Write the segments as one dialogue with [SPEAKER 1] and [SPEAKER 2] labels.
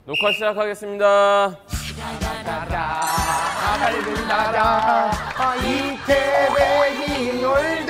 [SPEAKER 1] 녹화 시작하겠습니다.
[SPEAKER 2] 이태백이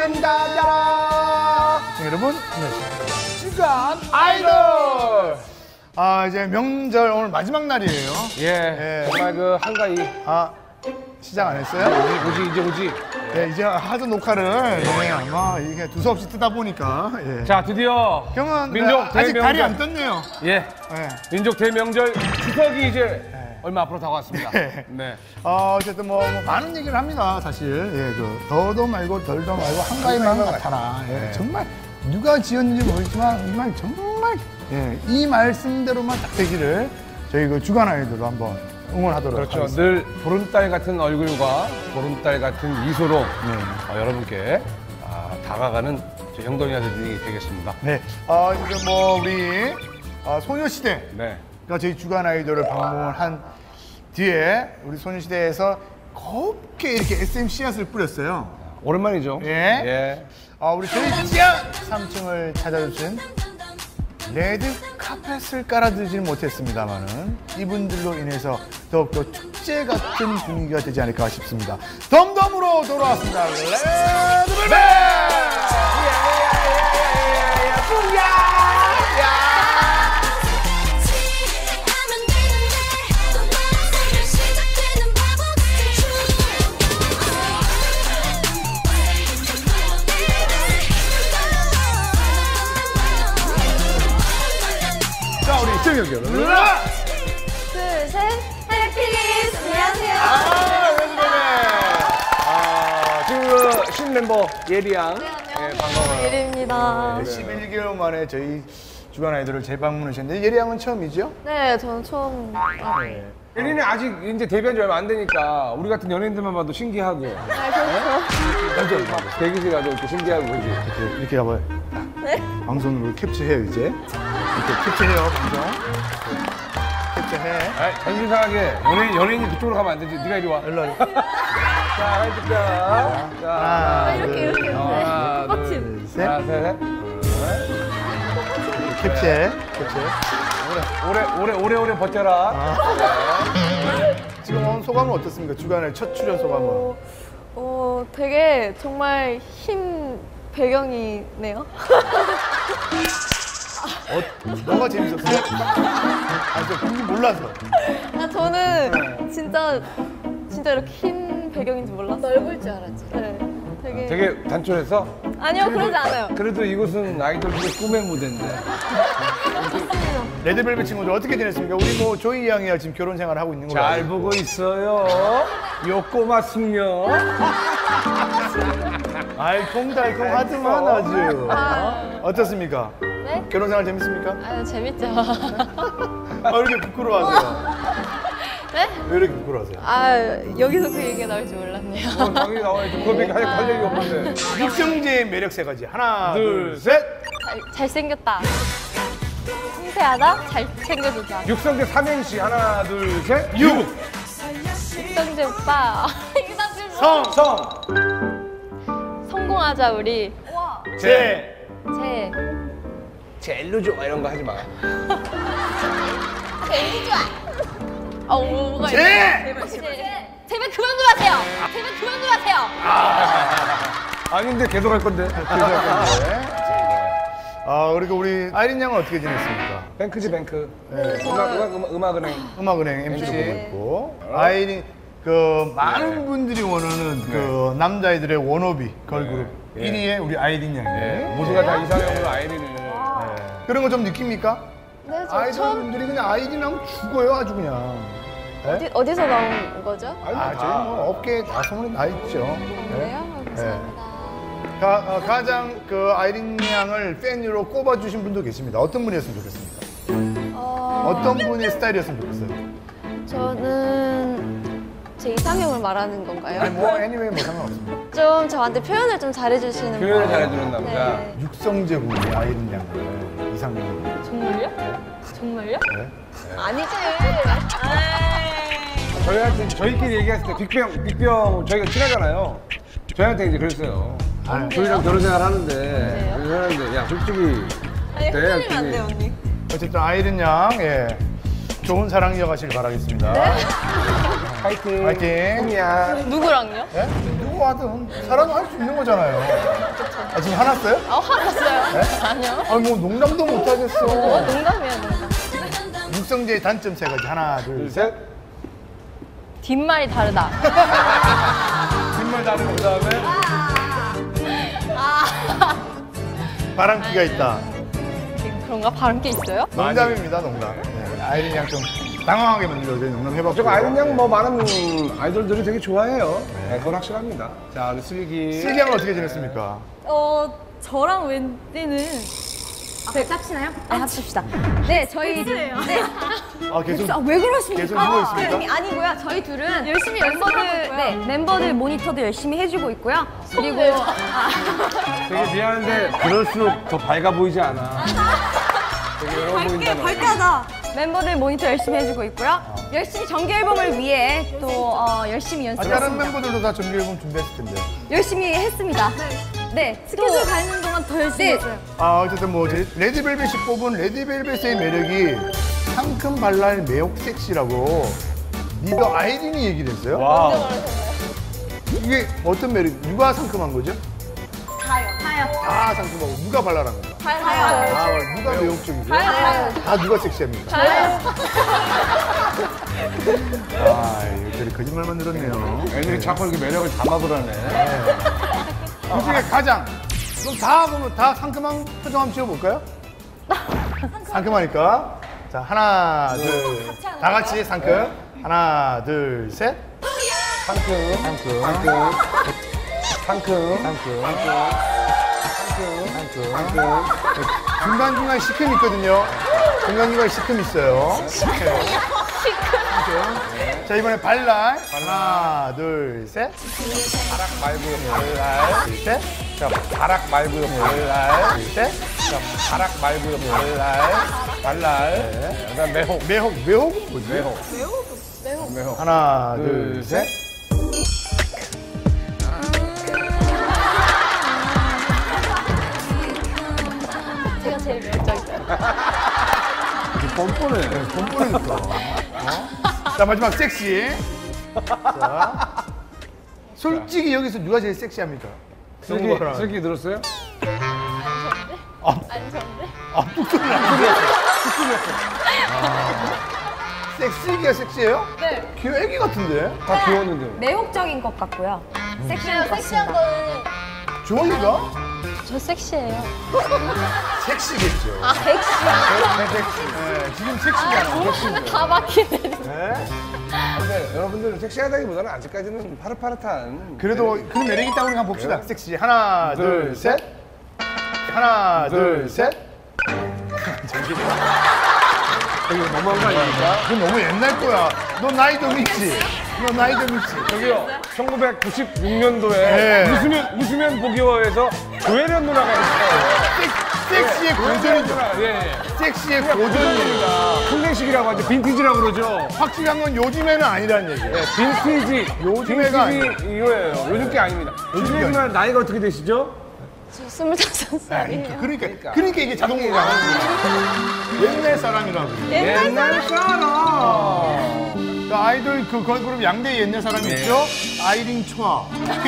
[SPEAKER 2] 놀든다자. 여러분, 주간 아이돌. 이제 명절 오늘 마지막 날이에요.
[SPEAKER 1] 정말 그 한가위.
[SPEAKER 2] 시작 안 했어요?
[SPEAKER 1] 이제 오지.
[SPEAKER 2] 이제 하던 녹화를 아마 이게 두서없이 뜨다 보니까.
[SPEAKER 1] 자, 드디어
[SPEAKER 2] 형은
[SPEAKER 1] 민족
[SPEAKER 2] 아직
[SPEAKER 1] 대명절.
[SPEAKER 2] 달이 안 떴네요.
[SPEAKER 1] 민족 대명절 추석이 이제 얼마 앞으로 다가왔습니다. 네.
[SPEAKER 2] 어쨌든 뭐 많은 얘기를 합니다, 사실. 그 더도 말고 덜도 말고 한가위만 같아라. 정말 누가 지었는지 모르지만 이 말 정말 이 말씀대로만 딱 되기를 저희 그 주간 아이돌로 한번 응원하도록 하겠습니다.
[SPEAKER 1] 늘 보름달 같은 얼굴과 보름달 같은 미소로 여러분께 다가가는 저 형돈이 아들이 되겠습니다.
[SPEAKER 2] 이제 뭐 우리 소녀시대가 저희 주간 아이돌을 방문한 뒤에 우리 소녀시대에서 곱게 이렇게 SM 씨앗을 뿌렸어요.
[SPEAKER 1] 오랜만이죠.
[SPEAKER 2] 우리 저희 찌양 3층을 찾아주신 레드 카펫을 깔아드리지는 못했습니다만은 이분들로 인해서 더욱더 축제 같은 분위기가 되지 않을까 싶습니다. 덤덤으로 돌아왔습니다. 레드벨벳! 자, 우리 이정혁 여러분.
[SPEAKER 3] 둘, 셋. 해피리스. 안녕하세요.
[SPEAKER 1] 지금 신멤버 예리양. 반가워요.
[SPEAKER 3] 예리입니다.
[SPEAKER 2] 11개월 만에 저희 주간 아이돌을 재방문하셨는데 예리양은 처음이죠?
[SPEAKER 3] 네, 저는 처음.
[SPEAKER 1] 예리는 아직 이제 데뷔한 지 얼마 안 되니까 우리 같은 연예인들만 봐도 신기하고.
[SPEAKER 3] 그렇죠.
[SPEAKER 1] 대기실가도 이렇게 신기하고 그지.
[SPEAKER 2] 이렇게 가봐요.
[SPEAKER 3] 네?
[SPEAKER 2] 방송으로 캡처해요, 이제. 이렇게 캡처해요, 방송. 캡처해.
[SPEAKER 1] 정신 상하게 연예인이 그쪽으로 가면 안 되지. 네가 이리 와.
[SPEAKER 2] 일로 와.
[SPEAKER 1] 자, 해줄까. 자,
[SPEAKER 3] 이렇게.
[SPEAKER 1] 하나,
[SPEAKER 3] 꽃집.
[SPEAKER 1] 둘, 셋.
[SPEAKER 2] 캡처해.
[SPEAKER 1] 오래 버텨라.
[SPEAKER 2] 지금 오늘 소감은 어떻습니까? 주간의 첫 출연 소감은?
[SPEAKER 3] 되게 정말 흰 배경이네요.
[SPEAKER 2] 뭐가 재밌었어요? 저 본인 몰라서.
[SPEAKER 3] 저는 진짜 이렇게 흰 배경인지 몰랐어요. 넓을 줄 알았지. 네.
[SPEAKER 1] 되게 단촐해서?
[SPEAKER 3] 아니요, 그러지 않아요.
[SPEAKER 1] 그래도 이곳은 아이돌들의 꿈의 무대인데.
[SPEAKER 2] 레드벨벳 친구들 어떻게 지냈습니까? 우리 뭐 조이 양이야 지금 결혼 생활 하고 있는 거예요.
[SPEAKER 1] 잘 보고 있어요. 요 꼬마 숙녀.
[SPEAKER 2] 알콩달콩하지만 아주. 어떻습니까?
[SPEAKER 3] 네?
[SPEAKER 2] 결혼 생활 재밌습니까?
[SPEAKER 3] 재밌죠.
[SPEAKER 2] 왜 이렇게 부끄러워하세요?
[SPEAKER 3] 네?
[SPEAKER 2] 왜 이렇게 부끄러워하세요?
[SPEAKER 3] 여기서 그 얘기가 나올 줄 몰랐네요.
[SPEAKER 1] 당연히 나와야지. 그거 할 얘기 없는데.
[SPEAKER 2] 육성재의 매력 세 가지. 하나,
[SPEAKER 1] 둘,
[SPEAKER 2] 둘, 셋.
[SPEAKER 3] 잘생겼다. 섬세하다. 잘 챙겨주자.
[SPEAKER 1] 육성재 삼행시. 하나, 둘, 셋. 육.
[SPEAKER 3] 육성재 오빠.
[SPEAKER 2] 성.
[SPEAKER 3] 성공하자 우리.
[SPEAKER 2] 재.
[SPEAKER 1] 젤로 좋아 이런 거 하지 마.
[SPEAKER 3] 제일 좋아. 뭐가
[SPEAKER 2] 재.
[SPEAKER 3] 제발 그만 좀 하세요.
[SPEAKER 1] 아닌데 계속 할 건데.
[SPEAKER 2] 그리고 우리 아이린 양은 어떻게 지냈습니까?
[SPEAKER 1] 뱅크지 뱅크.
[SPEAKER 2] 네.
[SPEAKER 1] 음악은행.
[SPEAKER 2] 음악은행 MC도 보고
[SPEAKER 1] MC.
[SPEAKER 2] 있고. 아이린 많은 분들이 원하는 그 남자애들의 워너비 걸그룹 1위의 우리 아이린 양이.
[SPEAKER 1] 모두가 다 이상형으로 아이린을.
[SPEAKER 2] 그런 거 좀 느낍니까?
[SPEAKER 3] 네, 저
[SPEAKER 2] 아이돌
[SPEAKER 3] 처음
[SPEAKER 2] 분들이 그냥 아이린 하면 죽어요, 아주 그냥.
[SPEAKER 3] 어디서 나온 거죠?
[SPEAKER 2] 저희 뭐 업계에 다 소문이 나 있죠.
[SPEAKER 3] 그래요? 감사합니다.
[SPEAKER 2] 가장 그 아이린 양을 팬으로 꼽아주신 분도 계십니다. 어떤 분이었으면 좋겠습니까? 어떤 분의 스타일이었으면 좋겠어요?
[SPEAKER 3] 저는 제 이상형을 말하는 건가요?
[SPEAKER 2] 아니 뭐 애니메이 뭐 상관없습니다.
[SPEAKER 3] 좀 저한테 표현을 좀 잘해주시는
[SPEAKER 1] 표현을
[SPEAKER 3] 분.
[SPEAKER 1] 잘해주는 남자.
[SPEAKER 3] 네.
[SPEAKER 2] 육성재 군의 아이린 양을 이상형으로.
[SPEAKER 3] 정말요? 정말요?
[SPEAKER 2] 네.
[SPEAKER 3] 아니지.
[SPEAKER 1] 저희끼리 얘기했을 때 빅병 저희가 친하잖아요. 저희한테 이제 그랬어요. 저희랑 결혼 생활 하는데 야 솔직히
[SPEAKER 3] 아니,
[SPEAKER 1] 어때?
[SPEAKER 3] 흔들리면 안 돼요, 언니.
[SPEAKER 2] 어쨌든 아이린 양, 좋은 사랑 이어가시길 바라겠습니다.
[SPEAKER 1] 파이팅.
[SPEAKER 2] 파이팅.
[SPEAKER 1] 야.
[SPEAKER 3] 누구랑요?
[SPEAKER 2] 예? 누구 하든 사랑은 할 수 있는 거잖아요. 아, 지금 화났어요?
[SPEAKER 3] 아, 화났어요? 아니요.
[SPEAKER 2] 아니 뭐 농담도 못 하겠어.
[SPEAKER 3] 농담이에요, 농담.
[SPEAKER 2] 육성재의 단점 세 가지. 하나, 둘, 셋.
[SPEAKER 3] 뒷말이 다르다.
[SPEAKER 1] 뒷말 다른 그 다음에
[SPEAKER 2] 바람기가 있다.
[SPEAKER 3] 그런가? 바른 게 있어요?
[SPEAKER 2] 농담입니다, 농담. 네, 아이린 양 좀 당황하게 만들어서 농담 해봤고.
[SPEAKER 1] 저 아이린 양뭐 많은 아이돌들이 되게 좋아해요. 네, 그건 확실합니다. 자, 우리 슬기.
[SPEAKER 2] 슬기 양은 어떻게 지냈습니까?
[SPEAKER 3] 저랑 웬디는
[SPEAKER 4] 같이 합치나요?
[SPEAKER 3] 네, 합시다.
[SPEAKER 4] 네, 저희 네.
[SPEAKER 2] 아, 계속
[SPEAKER 4] 아, 왜 그러십니까?
[SPEAKER 2] 계속 누워 있습니까?
[SPEAKER 4] 아니, 아니고요. 저희 둘은
[SPEAKER 3] 열심히
[SPEAKER 4] 멤버들
[SPEAKER 3] 연습하고
[SPEAKER 4] 네, 멤버들 모니터도 열심히 해주고 있고요. 그리고
[SPEAKER 1] 되게 미안한데 그럴수록 더 밝아 보이지 않아. 되게 외로워 보인다는.
[SPEAKER 4] 밝다다. 멤버들 모니터 열심히 해주고 있고요. 열심히 정규 앨범을 위해 또 열심히
[SPEAKER 2] 아, 다른
[SPEAKER 4] 연습했습니다.
[SPEAKER 2] 멤버들도 다 정규 앨범 준비했을 텐데.
[SPEAKER 4] 열심히 했습니다. 네,
[SPEAKER 3] 스케줄 가는 동안 더 열심히 했어요.
[SPEAKER 2] 아, 어쨌든 뭐 레드벨벳이 뽑은 레드벨벳의 매력이 상큼 발랄 매혹 섹시라고 리더 아이린이 얘기를 했어요.
[SPEAKER 1] 와.
[SPEAKER 2] 이게 어떤 매력? 누가 상큼한 거죠?
[SPEAKER 4] 타요.
[SPEAKER 2] 다 상큼하고 누가 발랄한 건가?
[SPEAKER 4] 타요.
[SPEAKER 2] 아, 누가 매혹적이죠?
[SPEAKER 4] 타요.
[SPEAKER 2] 다 누가 섹시합니까? 아, 이들이 거짓말만 늘었네요.
[SPEAKER 1] 애들이 자꾸 이렇게 매력을 담아보라네.
[SPEAKER 2] 그 중에 가장 그럼 다 보면 다 상큼한 표정 한번 지어볼까요? 상큼하니까 자 하나 둘 다 같이 상큼 하나 둘 셋
[SPEAKER 1] 상큼.
[SPEAKER 2] 상큼
[SPEAKER 1] 상큼. 상큼.
[SPEAKER 2] 중간중간 시큼 있거든요. 중간중간 시큼 있어요. 자 이번에 발랄 하나 둘 셋
[SPEAKER 1] 바락 말고요, 발랄.
[SPEAKER 2] 둘, 셋
[SPEAKER 1] 자, 바락 말고요, 발랄.
[SPEAKER 2] 둘, 셋
[SPEAKER 1] 자, 바락 말고요, 발랄. 발랄. 네. 그다음 매혹.
[SPEAKER 2] 매혹은 뭐지?
[SPEAKER 1] 매혹.
[SPEAKER 2] 하나
[SPEAKER 1] 둘,
[SPEAKER 2] 둘 셋
[SPEAKER 3] 제가 제일 매력적이에요.
[SPEAKER 1] 뻔뻔해.
[SPEAKER 2] 뻔뻔하니까. 자 마지막 섹시. 자 솔직히 여기서 누가 제일 섹시합니까?
[SPEAKER 1] 슬기 들었어요?
[SPEAKER 3] 안전데?
[SPEAKER 2] 아 뚝뚝이 나는데. 섹시기가 섹시해요?
[SPEAKER 3] 네.
[SPEAKER 2] 귀 애기 같은데?
[SPEAKER 1] 다 귀여웠는데.
[SPEAKER 4] 매혹적인 것 같고요. 섹시한 것
[SPEAKER 3] 섹시한
[SPEAKER 4] 같습니다.
[SPEAKER 3] 거는
[SPEAKER 2] 주원이가
[SPEAKER 3] 저 섹시해요.
[SPEAKER 2] 섹시겠죠.
[SPEAKER 4] 섹시.
[SPEAKER 2] 네, 지금 섹시잖아.
[SPEAKER 3] 다 막히네.
[SPEAKER 2] 네.
[SPEAKER 1] 근데 여러분들은 섹시하다기보다는 아직까지는 파릇파릇한.
[SPEAKER 2] 그래도 그 매력 있다고 우리 한번 봅시다. 섹시. 하나, 둘, 셋. 하나, 둘, 셋.
[SPEAKER 1] 되게 너무한 거 아닙니까?
[SPEAKER 2] 그건 너무 옛날 거야. 너 나이도 있지? 너 나이도 있지?
[SPEAKER 1] 저기요, 1996년도에
[SPEAKER 2] 네.
[SPEAKER 1] 웃으면 보기워에서 조혜련 누나가 있어요.
[SPEAKER 2] 섹시의 고전이죠.
[SPEAKER 1] 예, 예.
[SPEAKER 2] 섹시의 고전입니다.
[SPEAKER 1] 클래식이라고 하죠. 빈티지라고 그러죠.
[SPEAKER 2] 확실한 건 요즘에는 아니라는 얘기예요.
[SPEAKER 1] 네, 빈티지.
[SPEAKER 2] 요즘 애가
[SPEAKER 1] 빈티지 이거예요. 요즘 게 아닙니다. 요즘이지만 나이가 어떻게 되시죠?
[SPEAKER 3] 저 25살이에요.
[SPEAKER 2] 그러니까 이게 자동으로 나가는 거야. 옛날 사람이라고.
[SPEAKER 1] 옛날 사람.
[SPEAKER 2] 그 아이돌 그 걸그룹 양대 옛날 사람 있죠? 아이린 초아.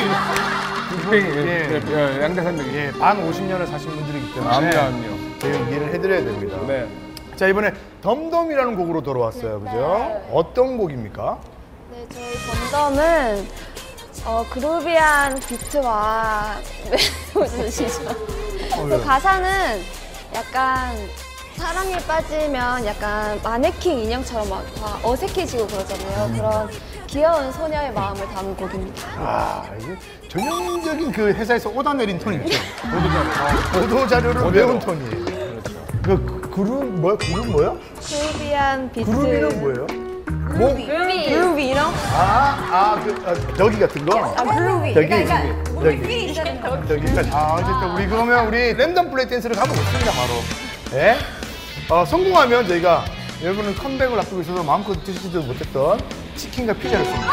[SPEAKER 1] 예, 양대산맥이.
[SPEAKER 2] 예, 반 50년을 사신 분들이기 때문에
[SPEAKER 1] 암요.
[SPEAKER 2] 저희가 이해를 해드려야 됩니다.
[SPEAKER 1] 네.
[SPEAKER 2] 자 이번에 덤덤이라는 곡으로 돌아왔어요, 그죠? 어떤 곡입니까?
[SPEAKER 3] 네, 저희 덤덤은 그루비한 비트와 멜로디시죠. 그 가사는 약간 사랑에 빠지면 약간 마네킹 인형처럼 막 다 어색해지고 그러잖아요. 그런 귀여운 소녀의 마음을 담은 곡입니다.
[SPEAKER 2] 아, 이게 전형적인 그 회사에서 오다 내린 톤 있죠? 보도자료를 외운 톤이에요. 그 그룹 뭐야?
[SPEAKER 3] 그루비한 비트.
[SPEAKER 2] 그룹이는 뭐예요?
[SPEAKER 3] 그루비 이런?
[SPEAKER 2] 덕이 같은 거?
[SPEAKER 4] 그루비.
[SPEAKER 2] 덕이.
[SPEAKER 4] 그러니까
[SPEAKER 2] 덕이까지. 어쨌든 우리 그러면 우리 랜덤 플레이 댄스를 가보겠습니다, 바로. 예? 성공하면 저희가 여러분은 컴백을 앞두고 있어서 마음껏 드시지도 못했던 치킨과 피자를 씁니다.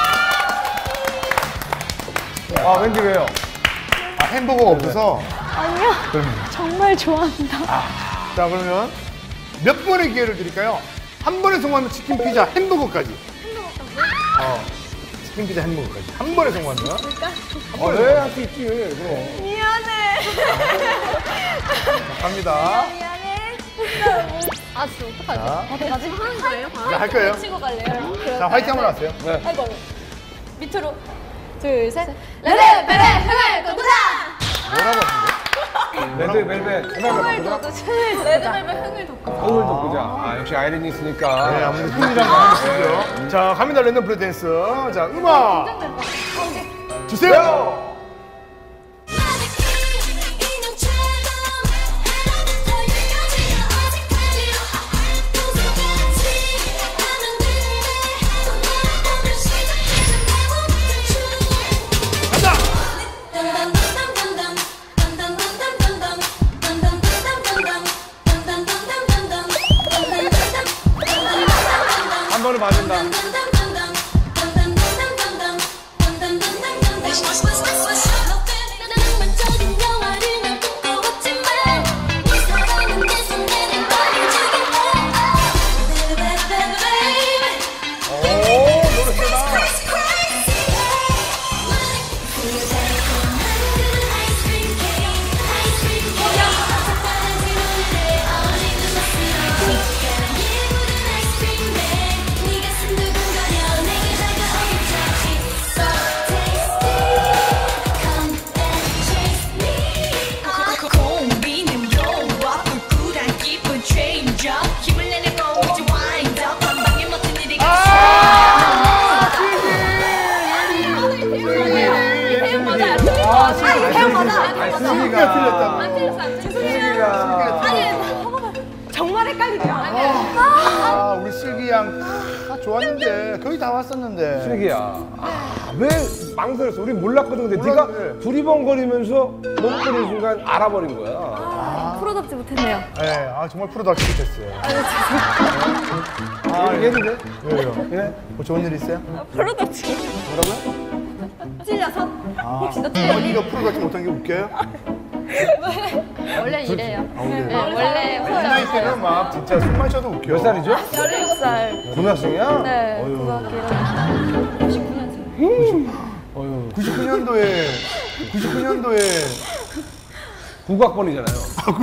[SPEAKER 1] 왠지 왜요?
[SPEAKER 2] 햄버거가 없어서.
[SPEAKER 3] 아니요. 정말 좋아합니다.
[SPEAKER 2] 자, 그러면 몇 번의 기회를 드릴까요? 한 번에 성공하면 치킨 피자 햄버거까지. 치킨 피자 햄버거까지. 한 번에 성공하면.
[SPEAKER 1] 왜 할 수 있지? 그럼.
[SPEAKER 4] 미안해.
[SPEAKER 2] 갑니다.
[SPEAKER 4] 미안해.
[SPEAKER 3] 아, 진짜 어떡하지?
[SPEAKER 2] 자.
[SPEAKER 3] 어떡하지? 하는 거예요?
[SPEAKER 2] 자, 할 거예요.
[SPEAKER 3] 치고 갈래요?
[SPEAKER 2] 자, 화이팅 한번 하세요.
[SPEAKER 1] 네.
[SPEAKER 3] 아이고. 밑으로. 둘, 셋. 레드벨벳 흥을 돋구자!
[SPEAKER 2] 뭐라고 하는데?
[SPEAKER 1] 레드벨벳
[SPEAKER 3] 흥을 돋구자. 레드벨벳 흥을 돋구자.
[SPEAKER 1] 흥을 돋구자. 아, 역시 아이린이 있으니까.
[SPEAKER 2] 네, 아무래도 흥이란 말이 쓰죠. 자, 갑니다. 랜덤 플레이 댄스. 자, 음악 주세요.
[SPEAKER 1] 한 번에 맞는다.
[SPEAKER 2] 슬기가 틀렸다고.
[SPEAKER 3] 안 틀렸어, 안 틀렸어.
[SPEAKER 1] 슬기가.
[SPEAKER 4] 정말 헷갈리네요.
[SPEAKER 2] 아, 우리 슬기 양 좋았는데 거의 다 왔었는데.
[SPEAKER 1] 슬기야. 왜 망설였어? 우리 몰랐거든. 근데 네가
[SPEAKER 2] 몰랐는데.
[SPEAKER 1] 두리번거리면서 몸부리는 순간 알아버린 거야.
[SPEAKER 3] 프로답지 못했네요.
[SPEAKER 2] 네, 정말 프로답게 됐어요.
[SPEAKER 1] 얘기해도 돼?
[SPEAKER 2] 왜요?
[SPEAKER 1] 예?
[SPEAKER 2] 뭐 좋은 일 있어요?
[SPEAKER 3] 프로답지.
[SPEAKER 1] 뭐라고요?
[SPEAKER 3] 찔려서? 혹시 너
[SPEAKER 2] 언니가 프로답지 못한 게 웃겨요?
[SPEAKER 3] 원래 이래요.
[SPEAKER 2] 원래.
[SPEAKER 3] 네, 원래
[SPEAKER 2] 이 나이 때는 막 진짜 숨 마셔도 웃겨.
[SPEAKER 1] 몇 살이죠?
[SPEAKER 3] 17살.
[SPEAKER 1] 고등학생이야?
[SPEAKER 3] 네,
[SPEAKER 1] 어휴.
[SPEAKER 3] 고등학교 1학년. 99년생.
[SPEAKER 2] 99년도에
[SPEAKER 1] 국악번이잖아요.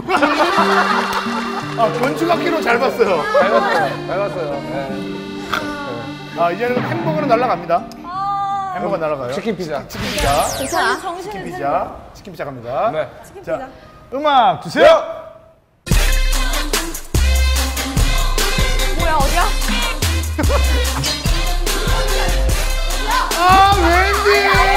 [SPEAKER 2] 건축학기로 잘 봤어요.
[SPEAKER 1] 잘 봤어요. 잘 봤어요. 네.
[SPEAKER 2] 이제는 햄버거는 날아갑니다. 햄버거 날아가요.
[SPEAKER 1] 치킨 피자.
[SPEAKER 2] 치킨 피자.
[SPEAKER 3] 괜찮아.
[SPEAKER 2] 치킨 피자. 치킨 피자 갑니다.
[SPEAKER 1] 네.
[SPEAKER 2] 자, 음악 주세요.
[SPEAKER 4] 뭐야, 어디야?
[SPEAKER 2] 웬디!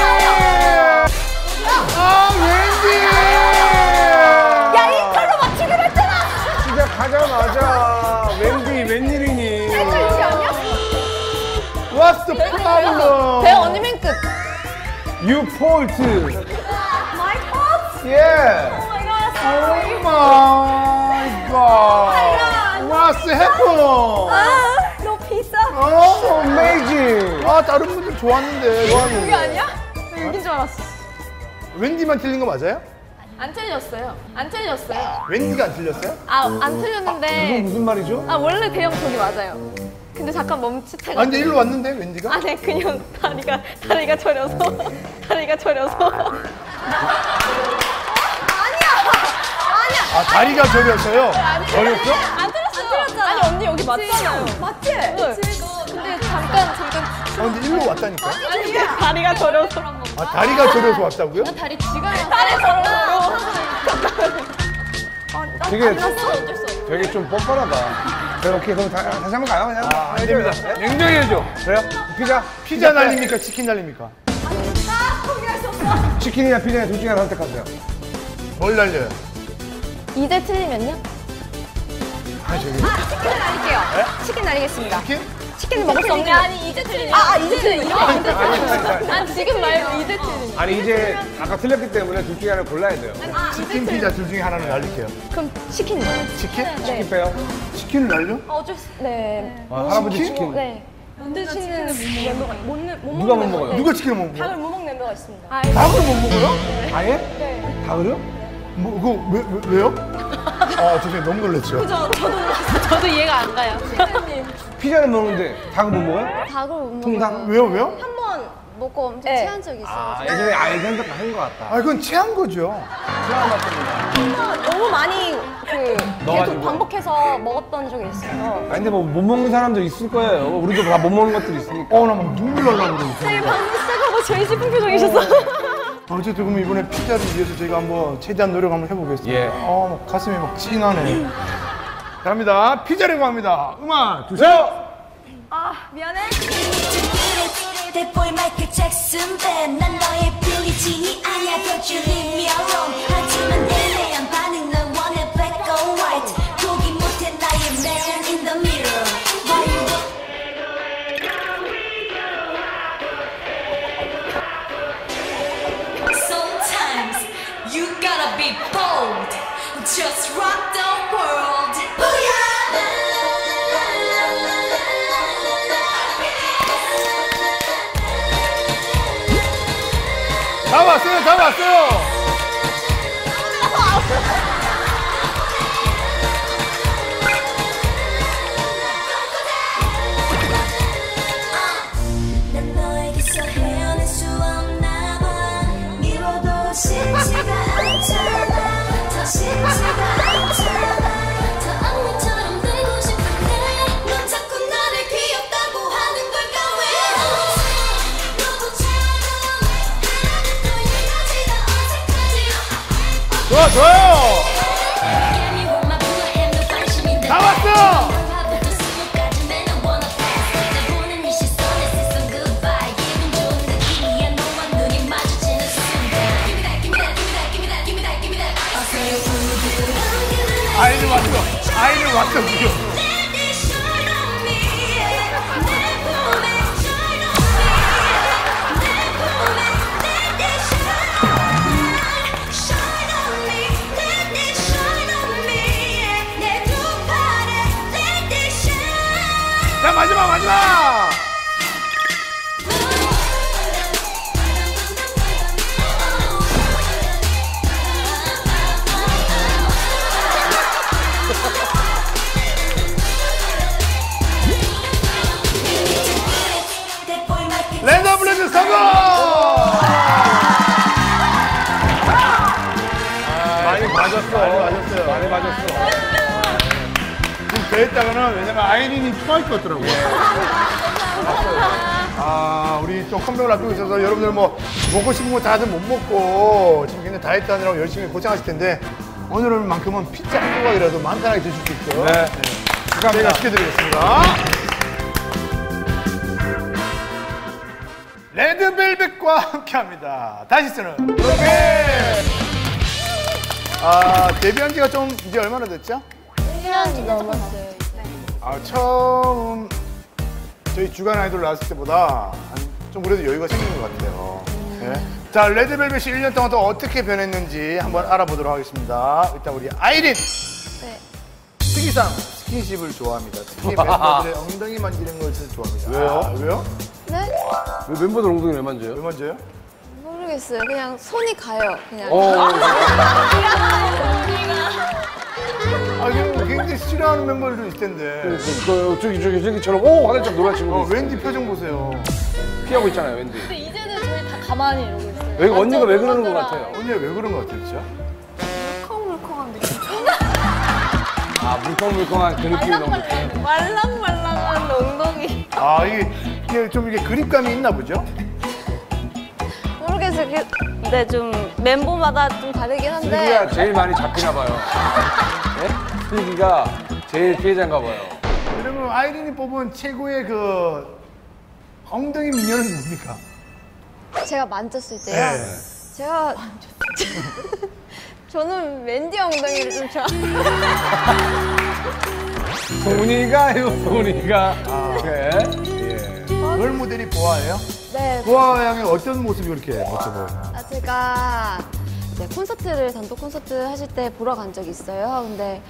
[SPEAKER 2] 웬디!
[SPEAKER 4] 야, 이 컬러 맞추기로 했잖아.
[SPEAKER 1] 시작하자마자 웬디 웬일이니?
[SPEAKER 4] 이게 아니야?
[SPEAKER 2] What's the problem?
[SPEAKER 3] 배 언니면 끝.
[SPEAKER 1] You fault.
[SPEAKER 4] My fault?
[SPEAKER 1] Yeah.
[SPEAKER 4] Oh my god.
[SPEAKER 2] Oh my god. What's happened?
[SPEAKER 4] 너 비싸.
[SPEAKER 2] Oh,
[SPEAKER 1] Amazing.
[SPEAKER 2] 다른 분들 좋았는데.
[SPEAKER 4] 이게 아니야? 나 여긴 줄 알았어.
[SPEAKER 2] 웬디만 틀린 거 맞아요?
[SPEAKER 3] 안 틀렸어요. 안 틀렸어요.
[SPEAKER 2] 웬디가 안 틀렸어요?
[SPEAKER 3] 안 틀렸는데.
[SPEAKER 1] 무슨 말이죠?
[SPEAKER 3] 원래 대형 저기 맞아요. 근데 잠깐 멈칫해가지고.
[SPEAKER 2] 근데 일로 왔는데 웬디가?
[SPEAKER 3] 네, 그냥 다리가 저려서. 다리가 저려서.
[SPEAKER 2] 다리가 저려서요.
[SPEAKER 1] 어렸어?
[SPEAKER 3] 안 틀렸어요. 아니, 언니 여기 맞잖아요. 맞지? 근데 잠깐.
[SPEAKER 2] 근데 일로 왔다니까.
[SPEAKER 3] 아니, 다리가 저려서.
[SPEAKER 2] 다리가 저려서 왔다고요?
[SPEAKER 3] 다리 지가 다리 저려서.
[SPEAKER 1] 되게 좀 뻔뻔하다. 그래, 오케이. 그럼 다시 한번 가요, 그냥.
[SPEAKER 2] 안 됩니다.
[SPEAKER 1] 냉정히 해줘. 그래요? 피자?
[SPEAKER 2] 피자 날립니까? 치킨 날립니까?
[SPEAKER 1] 치킨이나 피자냐 둘 중에 하나 선택하세요.
[SPEAKER 2] 뭘 날려요?
[SPEAKER 3] 이제 틀리면요?
[SPEAKER 4] 치킨을 날릴게요. 치킨 날리겠습니다.
[SPEAKER 2] 치킨?
[SPEAKER 4] 치킨을 먹을 수 없네요.
[SPEAKER 3] 아니, 이제 틀리면.
[SPEAKER 4] 이제 틀리요?
[SPEAKER 3] 아니, 지금 말고 이제 틀리면.
[SPEAKER 1] 아니, 이제 아까 틀렸기 때문에 둘 중에 하나 골라야 돼요.
[SPEAKER 2] 치킨 피자 둘 중에 하나는 날릴게요.
[SPEAKER 4] 그럼 치킨요.
[SPEAKER 2] 치킨?
[SPEAKER 1] 치킨 빼요.
[SPEAKER 2] 치킨을 날려?
[SPEAKER 3] 어쩔 수.
[SPEAKER 4] 네.
[SPEAKER 1] 할아버지 치킨.
[SPEAKER 3] 네. 드시는 멤버가 못
[SPEAKER 1] 누가 못 먹어요?
[SPEAKER 2] 누가 치킨을 못 먹어?
[SPEAKER 3] 닭을 못 먹는 멤버가 있습니다.
[SPEAKER 2] 닭을 못 먹어요?
[SPEAKER 1] 아예?
[SPEAKER 3] 네.
[SPEAKER 1] 다 그래요?
[SPEAKER 2] 뭐, 그거 왜요? 죄송해요. 너무 놀랐죠?
[SPEAKER 3] 저도 이해가 안 가요.
[SPEAKER 1] 피자는 먹는데 닭은 못 먹어요?
[SPEAKER 3] 닭을 못
[SPEAKER 1] 통닭?
[SPEAKER 3] 먹어요.
[SPEAKER 2] 왜요?
[SPEAKER 3] 한 번 먹고 엄청
[SPEAKER 4] 네.
[SPEAKER 3] 체한 적이 있어요.
[SPEAKER 1] 아, 예전에 알던 한것 같다.
[SPEAKER 2] 아, 그건 체한 거죠.
[SPEAKER 4] 너무 많이
[SPEAKER 1] 넣어가지고.
[SPEAKER 4] 계속 반복해서 먹었던 적이 있어요.
[SPEAKER 1] 아니, 근데 뭐 못 먹는 사람도 있을 거예요. 우리도 다 못 먹는 것들이 있으니까.
[SPEAKER 2] 나 막 눈물 나려고 그러고.
[SPEAKER 4] 제일 방금 시작하고 제일 슬픈 표정이셨어.
[SPEAKER 2] 어쨌든 그럼 이번에 피자를 위해서 저희가 한번 최대한 노력 한번 해보겠습니다.
[SPEAKER 1] 예.
[SPEAKER 2] 막 가슴이 막 찡하네. 갑니다. 피자라고 합니다. 음악 주세요.
[SPEAKER 4] 아 미안해.
[SPEAKER 5] 대보이 마이클 잭슨 난 너의 빌리진이 아니야 Don't you leave me alone 하지만 애매한 반응 난 원해 black or white 포기 못해 나의 man in the mirror Why you Sometimes you gotta be bold Just rock the world
[SPEAKER 2] 다 왔어요. 다 왔어요.
[SPEAKER 5] 난 너에게서 헤어날 수 없나 봐 미워도 쉽지가 않잖아 더 쉽지가 않잖아 더 악물처럼 되고 싶은데 넌 자꾸 나를 귀엽다고 하는 걸까 왜 너도처럼 널 이러지가 어색하지
[SPEAKER 2] 좋아, 좋아요. 다 왔어. 아이는 왔어. 아이는 왔어, 지금. 자, 마지막. 랜덤 블레드 성공!
[SPEAKER 1] 많이 맞았어.
[SPEAKER 2] 많이 맞았어. 지금 배했다가는 왜냐면 아이린이 토할 것 같더라고요. 우리 또 컴백을 앞두고 있어서 여러분들 뭐 먹고 싶은 거 다들 못 먹고 지금 굉장히 다이어트 하느라고 열심히 고생하실 텐데 오늘만큼은 피자 한 조각이라도 마음 편하게 드실 수 있도록
[SPEAKER 1] 네.
[SPEAKER 2] 저희가 시켜드리겠습니다. 레드벨벳과 함께합니다. 다시 쓰는 로켓. 데뷔한 지가 좀 이제 얼마나 됐죠?
[SPEAKER 3] 1년이 넘었어요.
[SPEAKER 2] 처음 저희 주간 아이돌 나왔을 때보다 좀 그래도 여유가 생긴 것 같아요. 네. 자, 레드벨벳이 1년 동안 또 어떻게 변했는지 한번 알아보도록 하겠습니다. 일단 우리 아이린.
[SPEAKER 3] 네.
[SPEAKER 2] 특이상 스킨십을 좋아합니다. 특히 멤버들의 엉덩이 만지는 걸 진짜 좋아합니다. 왜요? 왜요?
[SPEAKER 3] 네?
[SPEAKER 1] 왜 멤버들 엉덩이 왜 만져요?
[SPEAKER 2] 왜 만져요?
[SPEAKER 3] 모르겠어요. 그냥 손이 가요. 그냥.
[SPEAKER 2] 이거 굉장히 싫어하는 멤버들도 있을 텐데.
[SPEAKER 1] 저기처럼 화들짝 놀란 친구도 있어요.
[SPEAKER 2] wendy 표정 보세요.
[SPEAKER 1] 피하고 있잖아요, wendy.
[SPEAKER 3] 근데 이제는 저희 다 가만히 이러고 있어요.
[SPEAKER 1] 여기 언니가 왜 그러는 것
[SPEAKER 3] 놀라더라.
[SPEAKER 1] 같아요?
[SPEAKER 2] 언니가 왜 그런 것 같아요, 진짜?
[SPEAKER 3] 물컹물컹한 느낌.
[SPEAKER 1] 물컹물컹한 그 느낌이 너무 좋아요.
[SPEAKER 3] 말랑말랑한 엉덩이.
[SPEAKER 2] 이게 좀 이게 그립감이 있나 보죠?
[SPEAKER 3] 모르겠어요. 근데 좀 멤버마다 좀 다르긴 한데.
[SPEAKER 1] 슬기가 제일 많이 잡히나 봐요. 네? 슬기가 제일 피해자인가 봐요.
[SPEAKER 2] 여러분, 아이린이 뽑은 최고의 그 엉덩이 미녀는 뭡니까?
[SPEAKER 3] 제가 만졌을 때요.
[SPEAKER 2] 네.
[SPEAKER 3] 제가 저는 웬디 엉덩이를 좀 좋아.
[SPEAKER 1] 소니가. 네.
[SPEAKER 2] 롤 모델이 보아예요?
[SPEAKER 3] 네.
[SPEAKER 2] 보아 양의 어떤 모습이 그렇게 멋져 보여요?
[SPEAKER 3] 제가 이제 단독 콘서트 하실 때 보러 간 적이 있어요. 근데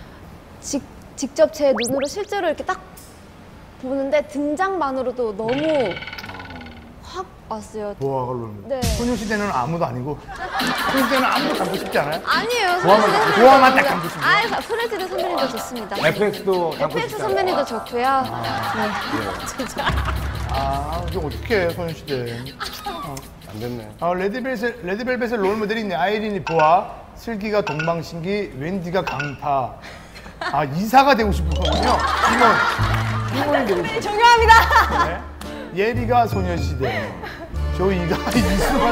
[SPEAKER 3] 직접 제 눈으로 실제로 이렇게 딱 보는데 등장만으로도 너무 확 왔어요.
[SPEAKER 2] 보아가 롤 모델.
[SPEAKER 3] 네.
[SPEAKER 2] 소녀시대는 아무도 아니고. 그럴 때는 아무도 갖고 싶지 않아요?
[SPEAKER 3] 아니에요.
[SPEAKER 2] 좋아만 딱 담고 싶어요.
[SPEAKER 3] 아, 프레즈드 선배님도 좋습니다.
[SPEAKER 1] FX도 담고
[SPEAKER 3] FX
[SPEAKER 1] 싶지
[SPEAKER 3] 선배님도 좋고요. 네. 진짜.
[SPEAKER 2] 아, 이거 어떡해, 소녀시대.
[SPEAKER 1] 안 됐네.
[SPEAKER 2] 레드벨벳의 롤모델이 있네. 아이린이 보아, 슬기가 동방신기, 웬디가 강타. 아, 이사가 되고 싶었거든요. 임원이 되고 싶어요.
[SPEAKER 4] 존경합니다.
[SPEAKER 2] 네. 예리가 소녀시대, 조이가 이수만